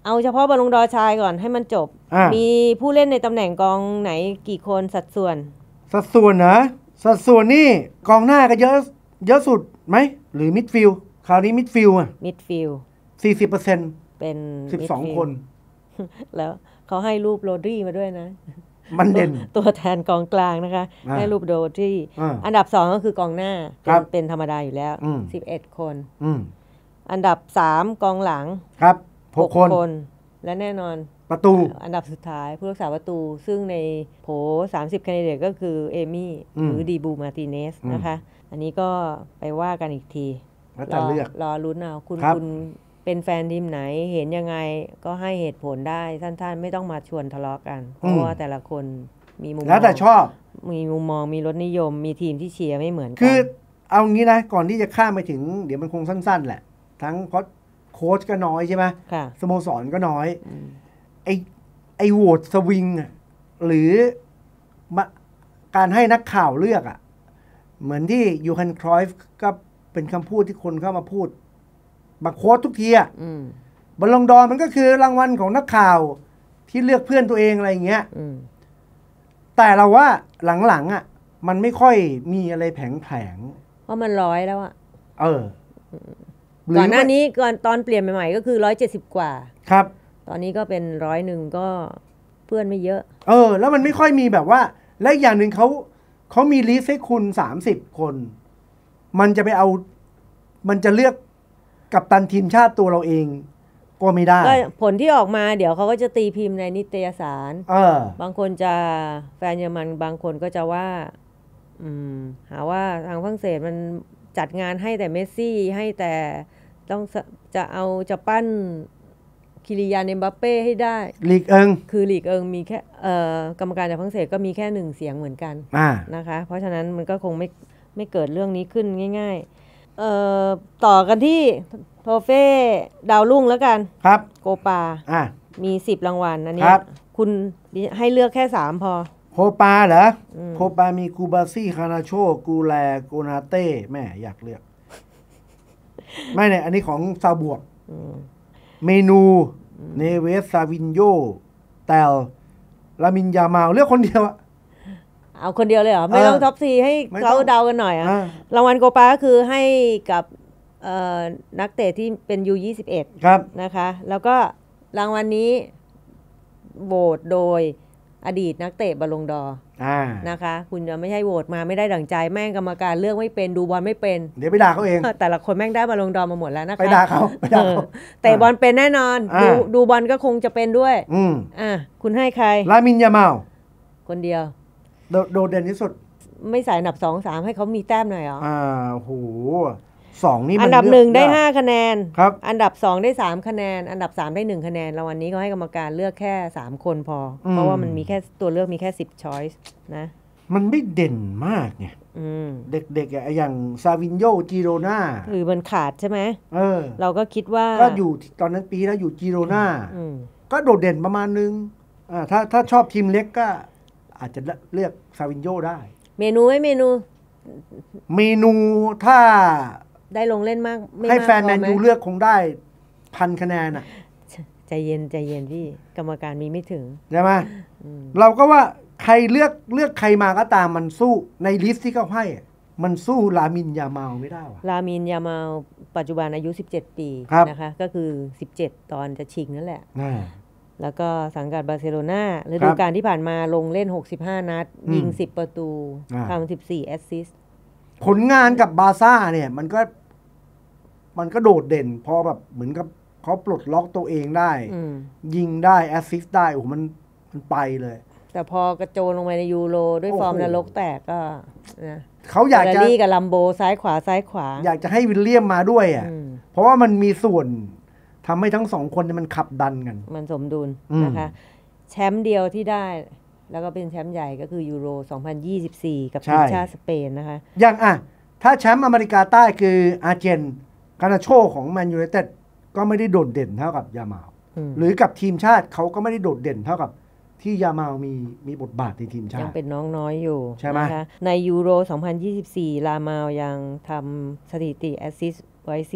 เอาเฉพาะบอลลูนดอร์ชายก่อนให้มันจบมีผู้เล่นในตำแหน่งกองไหนกี่คนสัดส่วนสัดส่วนนะสัดส่วนนี่กองหน้าก็เยอะเยอะสุดไหมหรือมิดฟิลด์คราวนี้มิดฟิลด์อ่ะมิดฟิลด์สี่สิบเปอร์เซ็นต์เป็นสิบสองคนแล้วเขาให้รูปโรดรีมาด้วยนะมันเด่นตัวแทนกองกลางนะคะให้รูปโรดรีอันดับสองก็คือกองหน้าเป็นธรรมดาอยู่แล้วสิบเอ็ดคนอันดับสามกองหลังครับหกคนและแน่นอนประตูอันดับสุดท้ายผู้รักษาประตูซึ่งในโผสามสิบแคนดิเดตก็คือเอมี่หรือดีบูมาร์ติเนสนะคะอันนี้ก็ไปว่ากันอีกทีรอรอลุ้นเอาคุณคุณเป็นแฟนทีมไหนเห็นยังไงก็ให้เหตุผลได้ท่านๆไม่ต้องมาชวนทะเลาะกันเพราะว่าแต่ละคนมีมุมมองแล้วแต่ชอบมีมุมมองมีรสนิยมมีทีมที่เชียร์ไม่เหมือนกันคือเอางี้นะก่อนที่จะข้ามไปถึงเดี๋ยวมันคงสั้นๆแหละทั้งเพราะโค้ชก็น้อยใช่ไหมสโมสรก็น้อยไอไอโหวตสวิงหรือการให้นักข่าวเลือกอ่ะเหมือนที่ยูฮันครอยฟ์ก็เป็นคำพูดที่คนเข้ามาพูดมาโค้ชทุกทีอ่ะบอลลงดอร์มันก็คือรางวัลของนักข่าวที่เลือกเพื่อนตัวเองอะไรอย่างเงี้ยแต่เราว่าหลังๆอ่ะมันไม่ค่อยมีอะไรแผลงๆเพราะมันร้อยแล้วอ่ะเออก่อนหน้านี้ก่อนตอนเปลี่ยนใหม่ๆก็คือร้อยเจ็ดสิบกว่าครับตอนนี้ก็เป็นร้อยหนึ่งก็เพื่อนไม่เยอะเออแล้วมันไม่ค่อยมีแบบว่าและอย่างหนึ่งเขาเขามีลิสต์ให้คุณสามสิบคนมันจะไปเอามันจะเลือกกัปตันทีมชาติตัวเราเองก็ไม่ได้ก็ผลที่ออกมาเดี๋ยวเขาก็จะตีพิมพ์ในนิตยสารเออบางคนจะแฟนเยอรมันบางคนก็จะว่าอืมหาว่าทางฝรั่งเศสมันจัดงานให้แต่เมสซี่ให้แต่ต้องจะเอาจะปั้นคิริยาน เอ็มบัปเป้ให้ได้ลีกเอิงคือลีกเอิงมีแค่เอ่อกรรมการจากฝรั่งเศสก็มีแค่หนึ่งเสียงเหมือนกันนะคะเพราะฉะนั้นมันก็คงไม่ไม่เกิดเรื่องนี้ขึ้นง่ายๆเอ่อต่อกันที่โทเฟ่ดาวรุ่งแล้วกันครับโกปาอ่ะมีสิบรางวัลอันนี้คุณให้เลือกแค่สามพอโคปาเหรอโคปามีกูบาซี่คานาโชกูแลโกนาเต้แม่อยากเลือกไม่เนี่ยอันนี้ของซาบวกเมนูเนเวสซาวินโยแตลลามินยามาเลือกคนเดียวอะเอาคนเดียวเลยเหรอไม่ต้องท็อปซีให้เขาเดากันหน่อยอ่ะรางวัลโกปาก็คือให้กับนักเตะที่เป็น ยู ยี่สิบเอ็ดครับนะคะแล้วก็รางวัลนี้โหวตโดยอดีตนักเตะบอลลงดอร์นะคะคุณจะไม่ใช่โหวตมาไม่ได้ดั่งใจแม่งกรรมการเลือกไม่เป็นดูบอลไม่เป็นเดี๋ยวไปด่าเขาเองแต่ละคนแม่งได้บอลลงดอร์มาหมดแล้วนะคะไปด่าเขาไปด่าเขาเตะบอลเป็นแน่นอนดูดูบอลก็คงจะเป็นด้วยอืมอ่ะคุณให้ใครลามินยามาลคนเดียวโดดเด่นที่สุดไม่ใส่อันดับสองสามให้เขามีแต้มหน่อยเหรออ่าโหสองนี่อันดับหนึ่งได้ห้าคะแนนครับอันดับสองได้สามคะแนนอันดับสามได้หนึ่งคะแนนรางวัลนี้เขาให้กรรมการเลือกแค่สามคนพอเพราะว่ามันมีแค่ตัวเลือกมีแค่สิบช้อยส์นะมันไม่เด่นมากไงเด็กๆอะอย่างซาวินโยจิโรนาคือมันขาดใช่ไหมเออเราก็คิดว่าก็อยู่ตอนนั้นปีแล้วอยู่จิโรนาก็โดดเด่นประมาณนึงอ่าถ้าถ้าชอบทีมเล็กก็อาจจะเลือกซาวินโยได้เมนูไหมเมนูเมนูถ้าได้ลงเล่นมากให้แฟนแมนยูเลือกคงได้พันคะแนนอ่ะใจเย็นใจเย็นพี่กรรมการมีไม่ถึงใช่ไหมเราก็ว่าใครเลือกเลือกใครมาก็ตามมันสู้ในลิสต์ที่เขาให้มันสู้ลามินยามาลไม่ได้ว่ะลามินยามาลปัจจุบันอายุสิบเจ็ดปีนะคะก็คือสิบเจ็ดตอนจะชิงนั่นแหละแล้วก็สังกัดบาร์เซโลนาฤดูกาลที่ผ่านมาลงเล่นหกสิบห้านัดยิงสิบประตูทำสิบสี่แอสซิสต์ผลงานกับบาร์ซ่าเนี่ยมันก็มันก็โดดเด่นพอแบบเหมือนกับเขาปลดล็อกตัวเองได้ยิงได้แอสซิสต์ได้โอ้โหมันมันไปเลยแต่พอกระโจนลงไปในยูโรด้วยฟอร์มนรกแตกก็นะเขาอยากจะลี่กับลัมโบซ้ายขวาซ้ายขวาอยากจะให้วิลเลียมมาด้วยอ่ะเพราะว่ามันมีส่วนทำให้ทั้งสองคนมันขับดันกันมันสมดุลนะคะแชมป์เดียวที่ได้แล้วก็เป็นแชมป์ใหญ่ก็คือยูโรสองพันยี่สิบสี่กับทีมชาติสเปนนะคะอย่างอ่ะถ้าแชมป์อเมริกาใต้คืออาร์เจนกานาโชของแมนยูไนเต็ดก็ไม่ได้โดดเด่นเท่ากับยามาลหรือกับทีมชาติเขาก็ไม่ได้โดดเด่นเท่ากับที่ยามาลมีมีบทบาทในทีมชาติยังเป็นน้องน้อยอยู่ใช่ไหมนะคะในยูโรสองพันยี่สิบสี่ลามาลยังทำสถิติแอสซิสต์ไว้สี่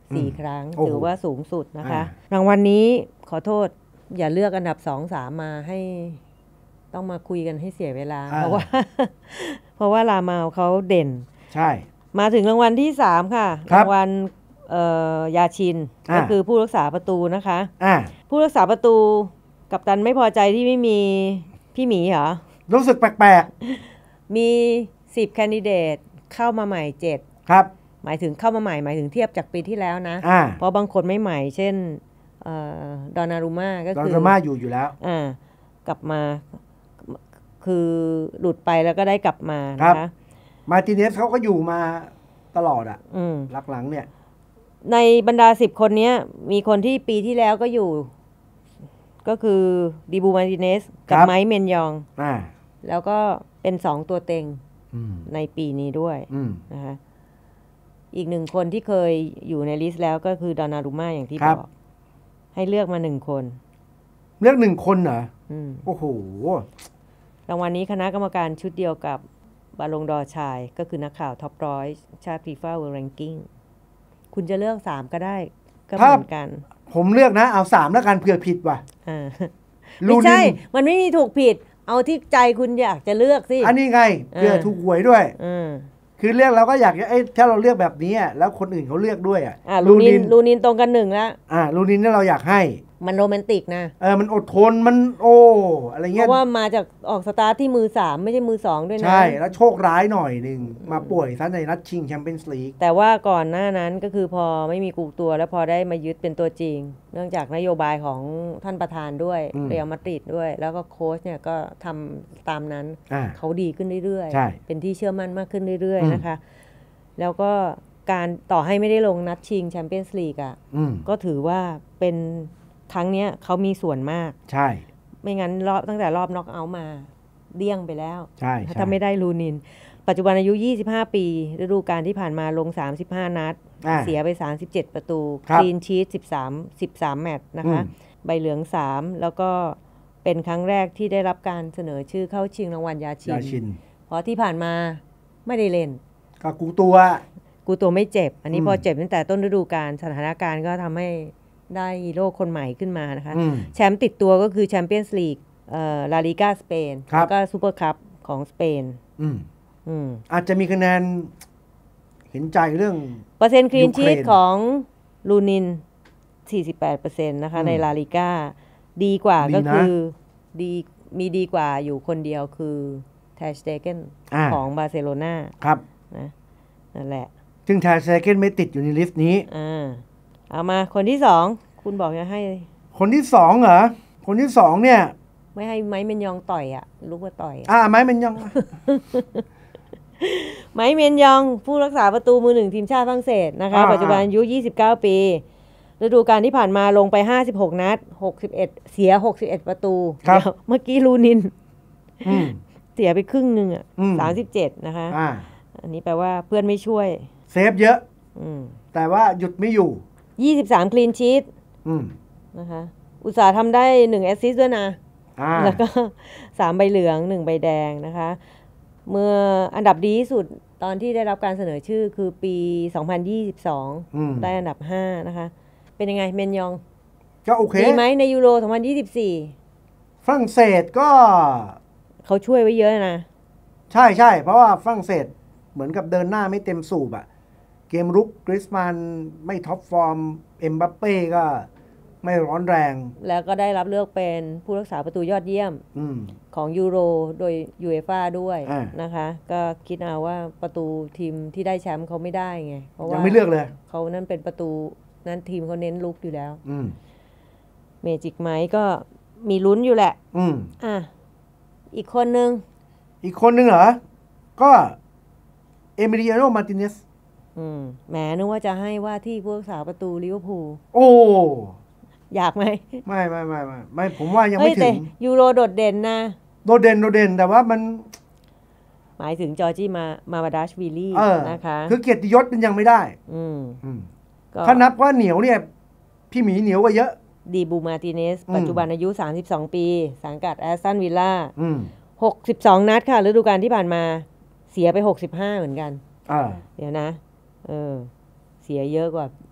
สี่ครั้งถือว่าสูงสุดนะคะรางวัล น, นี้ขอโทษอย่าเลือกอันดับสอง สามมาให้ต้องมาคุยกันให้เสียเวลาเพราะว่าเพราะว่าลามาเขาเด่นใช่มาถึงรางวัลที่สามค่ะรางวัลยาชินก็คือผู้รักษาประตูนะคะผู้รักษาประตูกัปตันไม่พอใจที่ไม่มีพี่หมีเหรอรู้สึกแปลกๆมีสิบแคนดิเดตเข้ามาใหม่เจ็ดครับหมายถึงเข้ามาใหม่หมายถึงเทียบจากปีที่แล้วนะเพราะบางคนไม่ใหม่เช่นดอนนารุม่าก็คือดอนนารุม่าอยู่อยู่แล้วอ่ากลับมาคือหลุดไปแล้วก็ได้กลับมานะคะมาร์ติเนสเขาก็อยู่มาตลอดอ่ะหลังๆเนี่ยในบรรดาสิบคนนี้มีคนที่ปีที่แล้วก็อยู่ก็คือดิบูมาร์ติเนสกับไมค์เมนยองแล้วก็เป็นสองตัวเต็งในปีนี้ด้วยนะคะอีกหนึ่งคนที่เคยอยู่ในลิสต์แล้วก็คือดอนนารุม่าอย่างที่บอกให้เลือกมาหนึ่งคนเลือกหนึ่งคนเหรอโอ้โหรางวัลนี้คณะกรรมการชุดเดียวกับบาลงดอร์ชายก็คือนักข่าวท็อปร้อยชาติฟีฟ่าเวิลด์แรงกิ้งคุณจะเลือกสามก็ได้ก็เหมือนกันผมเลือกนะเอาสามแล้วกันเผื่อผิดว่ะไม่ใช่มันไม่มีถูกผิดเอาที่ใจคุณอยากจะเลือกสิอันนี้ไงเผื่อถูกหวยด้วยคือเลือกเราก็อยากไอ้ถ้าเราเลือกแบบนี้แล้วคนอื่นเขาเลือกด้วยอ่ะลูนินลูนินตรงกันหนึ่งแล้วอ่าลูนินนี่เราอยากให้มันโรแมนติกนะเออมันอดทนมันโอ้อะไรเงี้ยเพราะว่ามาจากออกสตาร์ทที่มือสามไม่ใช่มือสองด้วยนะใช่แล้วโชคร้ายหน่อยนึงมาป่วยซะในนัดชิงแชมเปี้ยนส์ลีกแต่ว่าก่อนหน้านั้นก็คือพอไม่มีกูตัวแล้วพอได้มายึดเป็นตัวจริงเนื่องจากนโยบายของท่านประธานด้วยเรอัลมาดริดด้วยแล้วก็โค้ชเนี่ยก็ทำตามนั้นเขาดีขึ้นเรื่อยๆเป็นที่เชื่อมั่นมากขึ้นเรื่อยๆนะคะแล้วก็การต่อให้ไม่ได้ลงนัดชิงแชมเปี้ยนส์ลีกอ่ะก็ถือว่าเป็นครั้งนี้เขามีส่วนมากใช่ไม่งั้นรอบตั้งแต่รอบน็อกเอาท์มาเดี้ยงไปแล้วใช่ถ้าไม่ได้ลูนินปัจจุบันอายุยี่สิบห้าปีฤดูกาลที่ผ่านมาลงสามสิบห้านัดเสียไปสามสิบเจ็ดประตูคลีนชีทสิบสาม สิบสามแมตช์นะคะใบเหลืองสามแล้วก็เป็นครั้งแรกที่ได้รับการเสนอชื่อเข้าชิงรางวัลยาชินเพราะที่ผ่านมาไม่ได้เล่นก็กูตัวกูตัวไม่เจ็บอันนี้พอเจ็บตั้งแต่ต้นฤดูกาลสถานการณ์ก็ทำให้ได้ฮีโร่คนใหม่ขึ้นมานะคะแชมป์ติดตัวก็คือแชมเปี้ยนส์ลีกลาลิก้าสเปนแล้วก็ซูเปอร์คัพของสเปนอาจจะมีคะแนนเห็นใจเรื่องเปอร์เซ็นต์คลีนชีทของลูนิน สี่สิบแปดเปอร์เซ็นต์ นะคะในลาลิก้าดีกว่าก็คือดีมีดีกว่าอยู่คนเดียวคือแทชเตเกนของบาร์เซโลนาครับนะนั่นแหละซึ่งแทชเตเกนไม่ติดอยู่ในลิสต์นี้อ่าเอามาคนที่สองคุณบอกจะให้คนที่สองเหรอคนที่สองเนี่ยไม่ให้ไม้เมนยองต่อยอ่ะลูกว่าต่อยอ่าไม้เมนยองไม้เมนยองผู้รักษาประตูมือหนึ่งทีมชาติฝรั่งเศสนะคะปัจจุบันอายุยี่สิบเก้าปีฤดูกาลที่ผ่านมาลงไปห้าสิบหกนัดหกสิบเอ็ดเสียหกสิบเอ็ดประตูเดี๋ยวเมื่อกี้ลูนินเสียไปครึ่งนึงอ่ะสามสิบเจ็ดนะคะอันนี้แปลว่าเพื่อนไม่ช่วยเซฟเยอะแต่ว่าหยุดไม่อยู่ยี่สิบสามคลีนชีทนะคะอุตสาห์ทำได้หนึ่งแอสซิสต์ด้วยนะแล้วก็สามใบเหลืองหนึ่งใบแดงนะคะเมื่ออันดับดีที่สุดตอนที่ได้รับการเสนอชื่อคือปีสองพันยี่สิบสองได้อันดับห้านะคะเป็นยังไงเมนยองก็โอเคดีไหมในยูโรสองพันยี่สิบสี่ฝรั่งเศสก็เขาช่วยไว้เยอะนะใช่ใช่เพราะว่าฝรั่งเศสเหมือนกับเดินหน้าไม่เต็มสูบอะเกมรุกกริซมันไม่ท็อปฟอร์มเอ็มบัปเป้ก็ไม่ร้อนแรงแล้วก็ได้รับเลือกเป็นผู้รักษาประตูยอดเยี่ยมของยูโรโดยยูเอฟ่าด้วยนะคะก็คิดเอาว่าประตูทีมที่ได้แชมป์เขาไม่ได้ไงเพราะว่ายังไม่เลือกเลยเขานั่นเป็นประตูนั้นทีมเขาเน้นลุกอยู่แล้วเมจิกไมค์ก็มีลุ้นอยู่แหละอ่ะอีกคนนึงอีกคนนึงเหรอก็เอมิเลียโนมาร์ติเนสอืมแหมนึกว่าจะให้ว่าที่ผู้รักษาประตูลิเวอร์พูลโอ้อยากไหมไม่ไม่ไม่ไม่ไม่ผมว่ายังไม่ถึงยูโรโดดเด่นนะโดดเด่นโดดเด่นแต่ว่ามันหมายถึงจอร์จี้มามาบาดาชวิลลี่นะคะคือเกียรติยศมันยังไม่ได้อืมถ้านับว่าเหนียวเนี่ยพี่หมีเหนียวกว่าเยอะดีบูมาร์ติเนสปัจจุบันอายุสามสิบสองปีสังกัดแอสตันวิลล่าหกสิบสองนัดค่ะฤดูกาลที่ผ่านมาเสียไปหกสิบห้าเหมือนกันเดี๋ยวนะเออเสียเยอะกว่า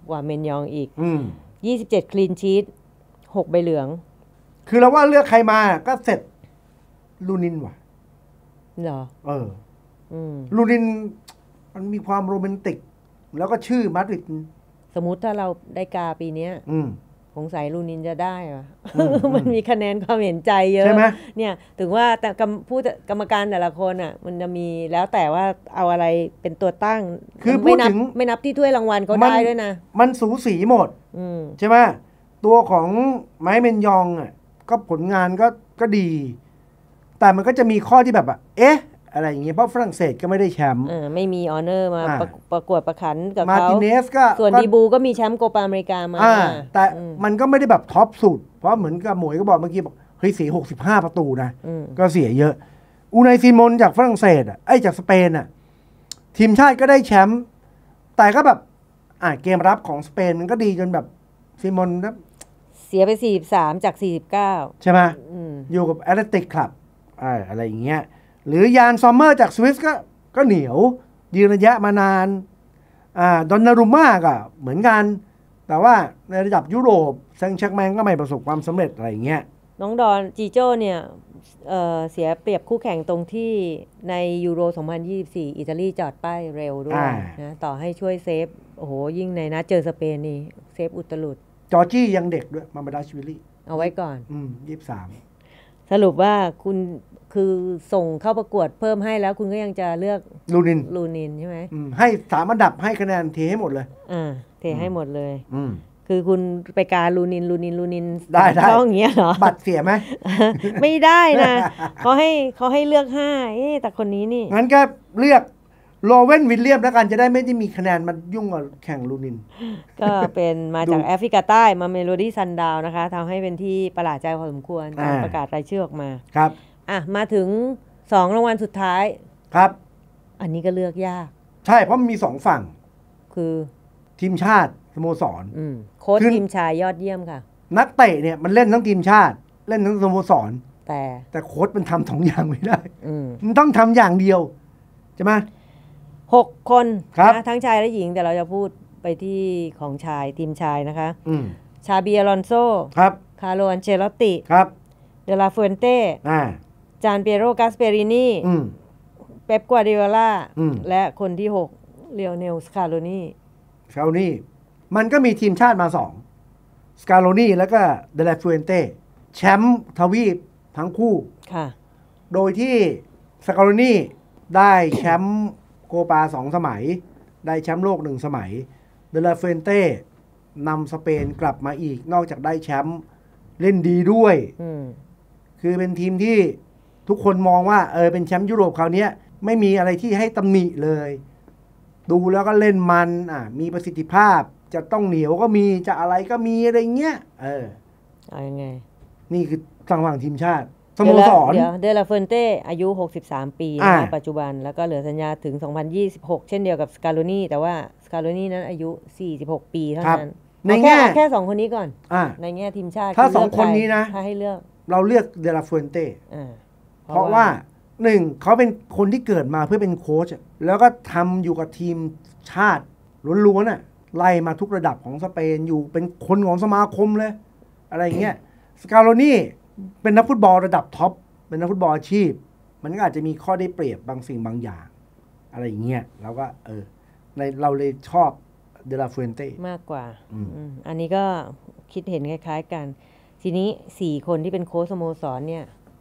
กว่าเมนยองอีกอืมยี่สิบเจ็ดคลีนชีทหกใบเหลืองคือเราว่าเลือกใครมาก็เสร็จลูนินว่ะเหรอเอออืมลูนินมันมีความโรแมนติกแล้วก็ชื่อมาดริดสมมุติถ้าเราได้กาปีนี้อืมสงสัยลูนินจะได้อะมันมีคะแนนความเห็นใจเยอะใช่ไหมเนี่ยถึงว่าแต่ผู้กรรมการแต่ละคนอ่ะมันจะมีแล้วแต่ว่าเอาอะไรเป็นตัวตั้งคือพูดถึงไม่นับที่ถ้วยรางวัลเขาได้ด้วยนะมันสูสีหมดใช่ไหมตัวของไมค์เมนยองอ่ะก็ผลงานก็ก็ดีแต่มันก็จะมีข้อที่แบบอ่ะเอ๊ะอะไรอย่างเงี้ยเพราะฝรั่งเศสก็ไม่ได้แชมป์ไม่มีออเนอร์มาประประกวดประขันกับเขามาติเนสก็ส่วนดีบูก็มีแชมป์โกปาอเมริกามาแต่มันก็ไม่ได้แบบท็อปสุดเพราะเหมือนกับหมวยก็บอกเมื่อกี้บอกเฮ้ยเสียหกสิบห้าประตูนะก็เสียเยอะอูไนซิมอนจากฝรั่งเศสอ่ะไอ้จากสเปนอ่ะทีมชาติก็ได้แชมป์แต่ก็แบบอ่ะเกมรับของสเปนมันก็ดีจนแบบซิมอนนะเสียไปสี่สิบสามจากสี่สิบเก้าใช่ไหมอยู่กับแอตเลติกคลับอะไรอย่างเงี้ยหรือยานซอมเมอร์จากสวิสก็ก็เหนียวยืนระยะมานานอ่าดอนนารุม่าก็เหมือนกันแต่ว่าในระดับยุโรปแซงต์แชร์กแมงก็ไม่ประสบความสำเร็จอะไรอย่างเงี้ยน้องดอนจีโจ้เนี่ยเอ่อเสียเปรียบคู่แข่งตรงที่ในยูโรสองพันยี่สิบสี่อิตาลีจอดป้ายเร็วด้วยนะต่อให้ช่วยเซฟโอ้โหยิ่งในนัดเจอสเปนนี่เซฟอุตลุดจอร์จี้ยังเด็กด้วยมาบาดาชวิลลี่เอาไว้ก่อนอืมยี่สิบสามสรุปว่าคุณคือส่งเข้าประกวดเพิ่มให้แล้วคุณก็ยังจะเลือกลูนินลูนินใช่ไหมให้สามอันดับให้คะแนนเทให้หมดเลยอ่าเทให้หมดเลยคือคุณไปการลูนินลูนินลูนินได้ได้ช่องเงี้ยเหรอบัตรเสียไหมไม่ได้นะเขาให้เขาให้เลือกห้าแต่คนนี้นี่งั้นก็เลือกโรเวนวิลเลียมแล้วกันจะได้ไม่ได้มีคะแนนมันยุ่งกับแข่งลูนินก็เป็นมาจากแอฟริกาใต้มาเมโลดี้ซันดาวนะคะทำให้เป็นที่ประหลาดใจพอสมควรประกาศรายชื่อออกมาครับอ่ะมาถึงสองรางวัลสุดท้ายครับอันนี้ก็เลือกยากใช่เพราะมันมีสองฝั่งคือทีมชาติสโมสรโค้ชทีมชายยอดเยี่ยมค่ะนักเตะเนี่ยมันเล่นทั้งทีมชาติเล่นทั้งสโมสรแต่แต่โค้ชมันทำสองอย่างไม่ได้มันต้องทำอย่างเดียวใช่ไหมหกคนนะทั้งชายและหญิงแต่เราจะพูดไปที่ของชายทีมชายนะคะชาบีอลอนโซครับคาร์โลอันเชลอตติครับเดลาฟูเอนเต้จานเปียโรกาสเปรินีเป๊ปกัวาร์ดิโอลาและคนที่หกเลโอเนลสคาโลนีสคาโลนีมันก็มีทีมชาติมาสองสคาโลนีแล้วก็เดลาฟูเอนเต้แชมป์ทวีปทั้งคู่ค่ะโดยที่สคาโลนีได้แชมป์โกปาสองสมัยได้แชมป์โลกหนึ่งสมัยเดลาฟูเอนเต้นำสเปนกลับมาอีกนอกจากได้แชมป์เล่นดีด้วยคือเป็นทีมที่ทุกคนมองว่าเออเป็นแชมป์ยุโรปคราวนี้ไม่มีอะไรที่ให้ตำหนิเลยดูแล้วก็เล่นมันอ่ะมีประสิทธิภาพจะต้องเหนียวก็มีจะอะไรก็มีอะไรเงี้ยเออเอายังไงนี่คือฝั่งฝั่งทีมชาติสโมสรเดี๋ยวเดลาเฟนเต้อายุหกสิบสามปีในปัจจุบันแล้วก็เหลือสัญญาถึงสองพันยี่สิบหกเช่นเดียวกับสคาโลนีแต่ว่าสคาโลนีนั้นอายุสี่สิบหกปีเท่านั้นในแง่แค่สองคนนี้ก่อนในแง่ทีมชาติถ้าสองคนนี้นะถ้าให้เลือกเราเลือกเดลาเฟนเต้เพราะว่าหนึ่งเขาเป็นคนที่เกิดมาเพื่อเป็นโค้ชแล้วก็ทำอยู่กับทีมชาติล้วนๆน่ะไล่มาทุกระดับของสเปนอยู่เป็นคนของสมาคมเลยอะไรอย่างเงี้ยสคาโลนีเป็นนักฟุตบอลระดับท็อปเป็นนักฟุตบอลอาชีพมันก็อาจจะมีข้อได้เปรียบบางสิ่งบางอย่างอะไรอย่างเงี้ยเราก็เออในเราเลยชอบเดลาฟูเอนเต้มากกว่า อ, อันนี้ก็คิดเห็นคล้ายๆกันทีนี้สี่คนที่เป็นโค้ชสโมสรเนี่ย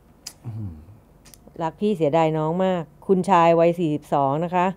รักพี่เสียดายน้องมากคุณชายวัยสี่สิบสองนะคะ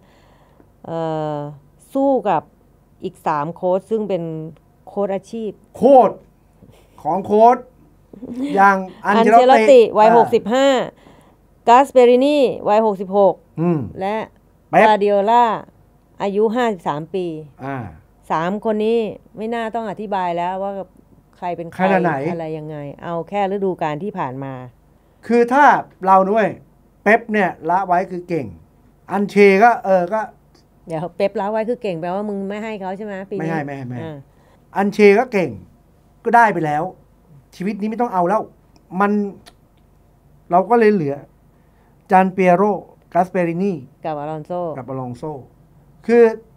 สู้กับอีกสามโค้ชซึ่งเป็นโค้ชอาชีพโค้ชของโค้ชอย่างอันเชลติวัยหกสิบห้ากาสเปรินีวัยหกสิบหกและกาดิโอลาอายุห้าสิบสามปีสามคนนี้ไม่น่าต้องอธิบายแล้วว่าใครเป็นใครอะไรยังไงเอาแค่ฤดูกาลที่ผ่านมาคือถ้าเราด้วยเป๊ปเนี่ยละไว้คือเก่งอันเชก็เออก็เดี๋ยวเป๊ปละไว้คือเก่งแปลว่ามึงไม่ให้เขาใช่ไหมปีนี้ไม่ให้ไม่ให้ไม่อันเชก็เก่งก็ได้ไปแล้วชีวิตนี้ไม่ต้องเอาแล้วมันเราก็เลยเหลือจานเปียโรกาสเปรินีกับอลอนโซกับอลองโซคือ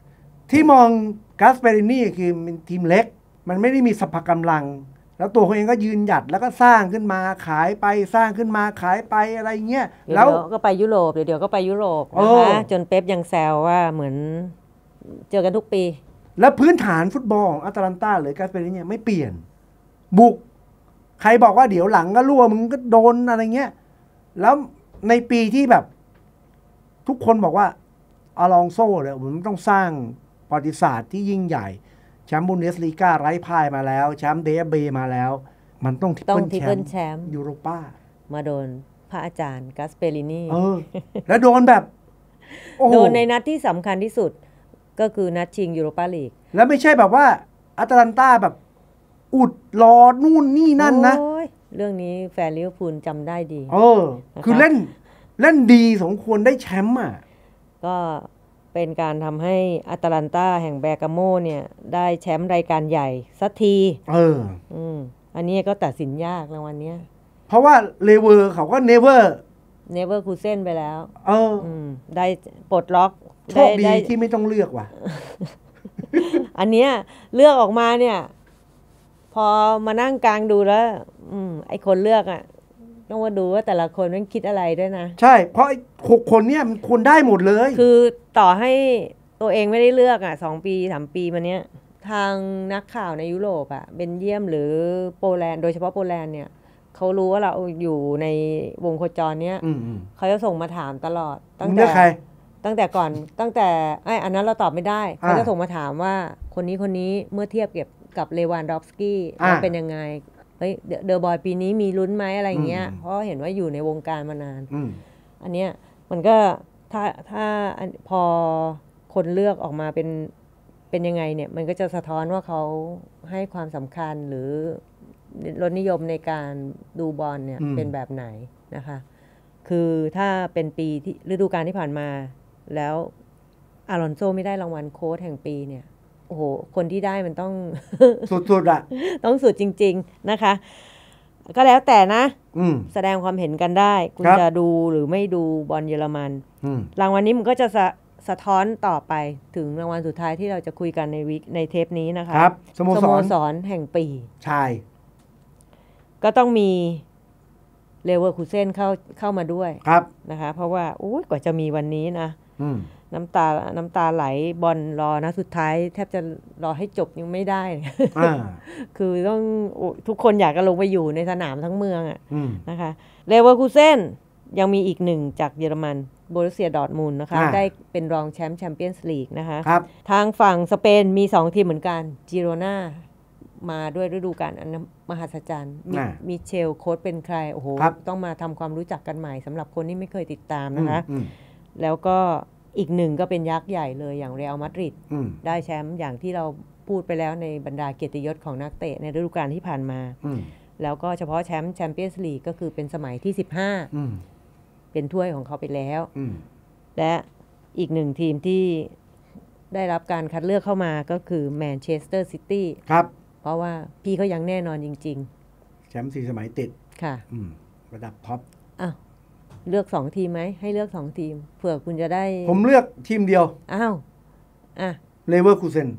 ที่มองกาสเปรินี่คือเป็นทีมเล็กมันไม่ได้มีสรรพกำลังแล้วตัวเขาเองก็ยืนหยัดแล้วก็สร้างขึ้นมาขายไปสร้างขึ้นมาขายไปอะไรเงี้ยแล้วก็ไปยุโรปเดี๋ยวก็ไปยุโรปนะคะจนเป๊ปยังแซวว่าเหมือนเจอกันทุกปีแล้วพื้นฐานฟุตบอลของอาตาลันตาหรือกาสเปรินี่ไม่เปลี่ยนบุกใครบอกว่าเดี๋ยวหลังก็รั่วมึงก็โดนอะไรเงี้ยแล้วในปีที่แบบทุกคนบอกว่าอลองโซ่เลยมันต้องสร้างประวัติศาสตร์ที่ยิ่งใหญ่แชมป์บุนเดสลีกาไร้พ่ายมาแล้วแชมป์เดฟเบมาแล้วมันต้องทิปเปิลแชมป์ยูโรป้ามาโดนพระอาจารย์กาสเปรินี่เออแล้วโดนแบบโดนในนัดที่สำคัญที่สุดก็คือนัดชิงยูโรปาลีกแล้วไม่ใช่แบบว่าอาตาลันตาแบบอุดรอนู่นนี่นั่นนะเรื่องนี้แฟนลิเวอร์พูลจำได้ดีเออคือเล่นเล่นดีสมควรได้แชมป์อ่ะก็เป็นการทำให้อาตาลันตาแห่งเบร์กาโมเนี่ยได้แชมป์รายการใหญ่สักทีเอออืมอันนี้ก็ตัดสินยากรางวัลนี้เพราะว่าเลเวอร์เขาก็เนเวอร์เนเวอร์คูเซ่นไปแล้วเออได้ปลดล็อกโชคดีที่ไม่ต้องเลือกว่ะอันเนี้ยเลือกออกมาเนี่ยพอมานั่งกลางดูแล้วอืมไอคนเลือกอ่ะต้องมาดูว่าแต่ละคนมันคิดอะไรด้วยนะใช่เพราะหกคนเนี่ยมันควรได้หมดเลยคือต่อให้ตัวเองไม่ได้เลือกอ่ะสองปีสามปีมาเนี้ยทางนักข่าวในยุโรปอ่ะเบลเยียมหรือโปแลนด์โดยเฉพาะโปแลนด์เนี่ยเขารู้ว่าเราอยู่ในวงโคจรเนี้ยเขาจะส่งมาถามตลอดตั้งแต่ตั้งแต่ก่อนตั้งแต่ไอ้อันนั้นเราตอบไม่ได้เขาจะส่งมาถามว่าคนนี้คนนี้เมื่อเทียบกับกับเลวานดอฟสกี้ว่าเป็นยังไงเฮ้ยเดอะบอยปีนี้มีลุ้นไหมอะไรเงี้ยเพราะเห็นว่าอยู่ในวงการมานานอันเนี้ยมันก็ถ้าถ้าพอคนเลือกออกมาเป็นเป็นยังไงเนี่ยมันก็จะสะท้อนว่าเขาให้ความสำคัญหรือรสนิยมในการดูบอลเนี่ยเป็นแบบไหนนะคะคือถ้าเป็นปีที่ฤดูกาลที่ผ่านมาแล้วอารอนโซไม่ได้รางวัลโค้ชแห่งปีเนี่ยโอ้โหคนที่ได้มันต้องสุดๆอะต้องสุดจริงๆนะคะก็แล้วแต่นะแสดงความเห็นกันได้คุณจะดูหรือไม่ดูบอลเยอรมันรางวัลนี้มันก็จะสะสะท้อนต่อไปถึงรางวัลสุดท้ายที่เราจะคุยกันในวิกในเทปนี้นะคะครับสโมสรแห่งปีใช่ก็ต้องมีเลเวอร์คูเซ่นเข้าเข้ามาด้วยนะคะเพราะว่าอุ้ยกว่าจะมีวันนี้นะน้ำตาน้ำตาไหลบอลรอนะสุดท้ายแทบจะรอให้จบยังไม่ได้ คือต้องทุกคนอยากจะลงไปอยู่ในสนามทั้งเมืองอ่ะนะคะเลเวอร์คูเซ่นยังมีอีกหนึ่งจากเยอรมันโบรุสเซียดอร์ทมุนด์นะคะได้เป็นรองแชมป์แชมเปี้ยนส์ลีกนะคะทางฝั่งสเปนมีสองทีมเหมือนกันจิโรนามาด้วยฤดูกาลอันมหัศจรรย์มิเชลโค้ชเป็นใครโอ้โหต้องมาทำความรู้จักกันใหม่สำหรับคนที่ไม่เคยติดตามนะคะแล้วก็อีกหนึ่งก็เป็นยักษ์ใหญ่เลยอย่างเรอัลมาดริดได้แชมป์อย่างที่เราพูดไปแล้วในบรรดาเกียรติยศของนักเตะในฤดูกาลที่ผ่านมาแล้วก็เฉพาะแชมป์แชมเปี้ยนส์ลีกก็คือเป็นสมัยที่สิบห้าเป็นถ้วยของเขาไปแล้วและอีกหนึ่งทีมที่ได้รับการคัดเลือกเข้ามาก็คือแมนเชสเตอร์ซิตี้ครับเพราะว่าพี่เขายังแน่นอนจริงๆแชมป์สี่สมัยติดค่ะระดับท็อปอ้าวเลือกสองทีมไหมให้เลือกสองทีมเผื่อคุณจะได้ผมเลือกทีมเดียวอ้าวอ่ะเลเวอร์คูเซ่น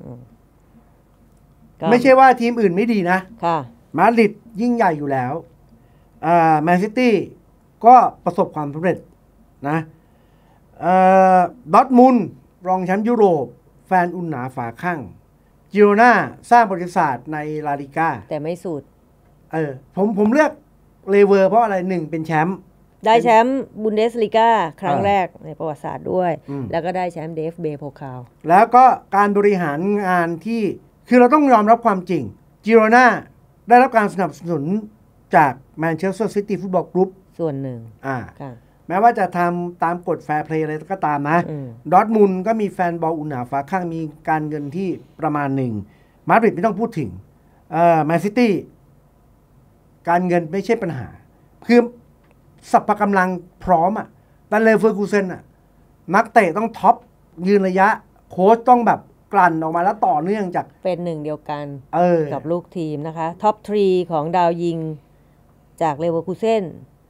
ไม่ใช่ว่าทีมอื่นไม่ดีนะค่ะมาดริดยิ่งใหญ่อยู่แล้วอ่าแมนซิตี้ก็ประสบความสำเร็จนะอ่าดอร์ทมุนด์รองแชมป์ยุโรปแฟนอุ่นหนาฝาข้างจิโรนาสร้างประวัติศาสตร์ในลาลิก้าแต่ไม่สุดเออผมผมเลือกเลเวอร์เพราะอะไรหนึ่งเป็นแชมป์ได้แชมป์บุนเดสลีกาครั้งแรกในประวัติศาสตร์ด้วยแล้วก็ได้แชมป์เดฟเบโพคาลแล้วก็การบริหารงานที่คือเราต้องยอมรับความจริงจิโรนาได้รับการสนับสนุนจากแมนเชสเตอร์ซิตี้ฟุตบอลกรุ๊ปส่วนหนึ่งอ่าแม้ว่าจะทำตามกฎแฟร์เพลย์อะไรก็ตามนะดอร์ทมุนด์ก็มีแฟนบอลอุ่นหนาฝาข้างมีการเงินที่ประมาณหนึ่งมาดริดไม่ต้องพูดถึงเอ่อแมนซิตี้การเงินไม่ใช่ปัญหาคือสัพพะกำลังพร้อมอ่ะแต่เลเวอร์คูเซ่นอ่ะนักเตะต้องท็อปยืนระยะโค้ชต้องแบบกลั่นออกมาแล้วต่อเนื่องจากเป็นหนึ่งเดียวกันเออกับลูกทีมนะคะท็อปสามของดาวยิงจากเลเวอร์คูเซ่น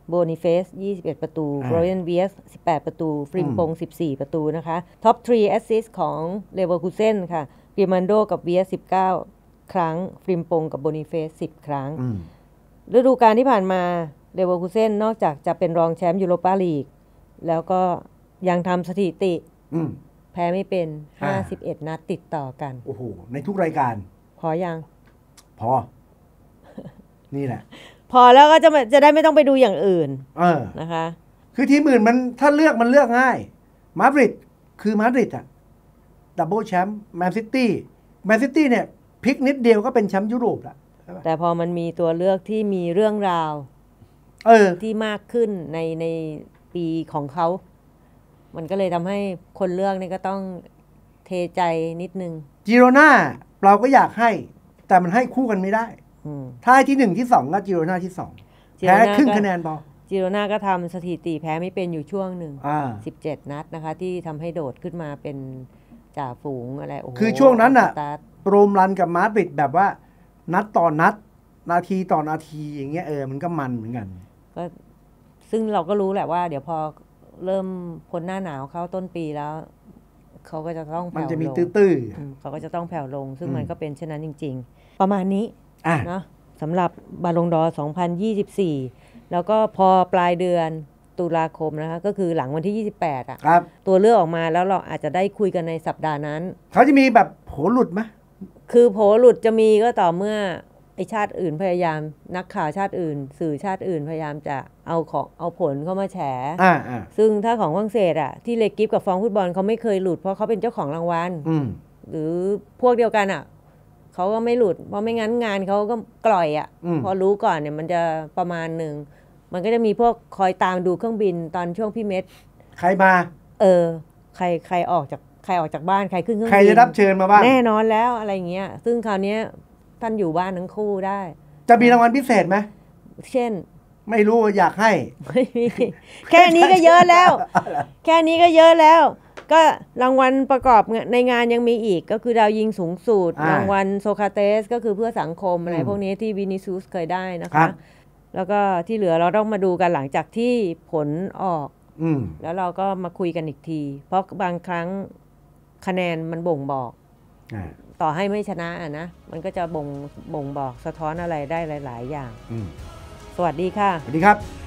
โบนิเฟสยี่สิบเอ็ดประตูโรเยนเวียสสิบแปดประตูฟริมปงสิบสี่ประตูนะคะท็อปสามแอสซิสต์ของเลเวอร์คูเซ่นค่ะกริมันโดกับเวียสสิบเก้าครั้งฟริมปงกับโบนิเฟสสิบครั้งฤดูกาลที่ผ่านมาเลเวอร์คูเซ่นนอกจากจะเป็นรองแชมป์ยูโรปาลีกแล้วก็ยังทำสถิติแพ้ไม่เป็นห้าสิบเอ็ดนัดติดต่อกันโอ้โหในทุกรายการพอยังพอ นี่แหละพอแล้วก็จะจะได้ไม่ต้องไปดูอย่างอื่นเออนะคะคือทีมอื่นมันถ้าเลือกมันเลือกง่ายมาดริดคือมาดริดอะดับเบิลแชมป์แมนซิตี้แมนซิตี้เนี่ยพลิกนิดเดียวก็เป็นแชมป์ยุโรปละแต่พอมันมีตัวเลือกที่มีเรื่องราวเออที่มากขึ้นในในปีของเขามันก็เลยทำให้คนเลือกนี่ก็ต้องเทใจนิดนึงจิโรนาเราก็อยากให้แต่มันให้คู่กันไม่ได้ถ้าที่หนึ่งที่สองก็จิโรนาที่สองแพ้ครึ่งคะแนนพอจิโรนาก็ทำสถิติแพ้ไม่เป็นอยู่ช่วงหนึ่งสิบเจ็ดนัดนะคะที่ทำให้โดดขึ้นมาเป็นจ่าฝูงอะไรโอ้โหคือช่วงนั้นอะโรมรันกับมาดริดแบบว่านัดต่อนัดนาทีต่อนาทีอย่างเงี้ยเออมันก็มันเหมือนกันก็ซึ่งเราก็รู้แหละว่าเดี๋ยวพอเริ่มพ้นหน้าหนาวเข้าต้นปีแล้วเขาก็จะต้องแผ่วลงมันจะมีตื้อๆเขาก็จะต้องแผ่วลงซึ่งมันก็เป็นเช่นนั้นจริงๆประมาณนี้เนาะสำหรับบาลงดอร์สองพันยี่สิบสี่แล้วก็พอปลายเดือนตุลาคมนะคะก็คือหลังวันที่ยี่สิบแปดอ่ะตัวเลือกออกมาแล้วเราอาจจะได้คุยกันในสัปดาห์นั้นเขาจะมีแบบโผหลุดไหมคือโผหลุดจะมีก็ต่อเมื่อไอชาติอื่นพยายามนักข่าวชาติอื่นสื่อชาติอื่นพยายามจะเอาของเอาผลเข้ามาแฉซึ่งถ้าของฝรั่งเศสอ่ะที่เลกิฟกับฟองฟุตบอลเขาไม่เคยหลุดเพราะเขาเป็นเจ้าของรางวัลหรือพวกเดียวกันอ่ะเขาก็ไม่หลุดเพราะไม่งั้นงานเขาก็กล่อยอ่ะพอรู้ก่อนเนี่ยมันจะประมาณหนึ่งมันก็จะมีพวกคอยตามดูเครื่องบินตอนช่วงพี่เม็ดใครมาเออใครใครออกจากใครออกจากบ้านใครขึ้นเครื่องบินใครจะรับเชิญมาบ้างแน่นอนแล้วอะไรเงี้ยซึ่งคราวนี้ท่านอยู่บ้านทั้งคู่ได้จะมีรางวัลพิเศษไหมเช่นไม่รู้อยากให้ไม่มีแค่นี้ก็เยอะแล้วแค่นี้ก็เยอะแล้วก็รางวัลประกอบในงานยังมีอีกก็คือดาวยิงสูงสุดรางวัลโซคราเตสก็คือเพื่อสังคมอะไรพวกนี้ที่วินิซูสเคยได้นะคะแล้วก็ที่เหลือเราต้องมาดูกันหลังจากที่ผลออกแล้วเราก็มาคุยกันอีกทีเพราะบางครั้งคะแนนมันบ่งบอกต่อให้ไม่ชนะอ่ะนะมันก็จะบ่งบ่งบอกสะท้อนอะไรได้หลายๆอย่างสวัสดีค่ะสวัสดีครับ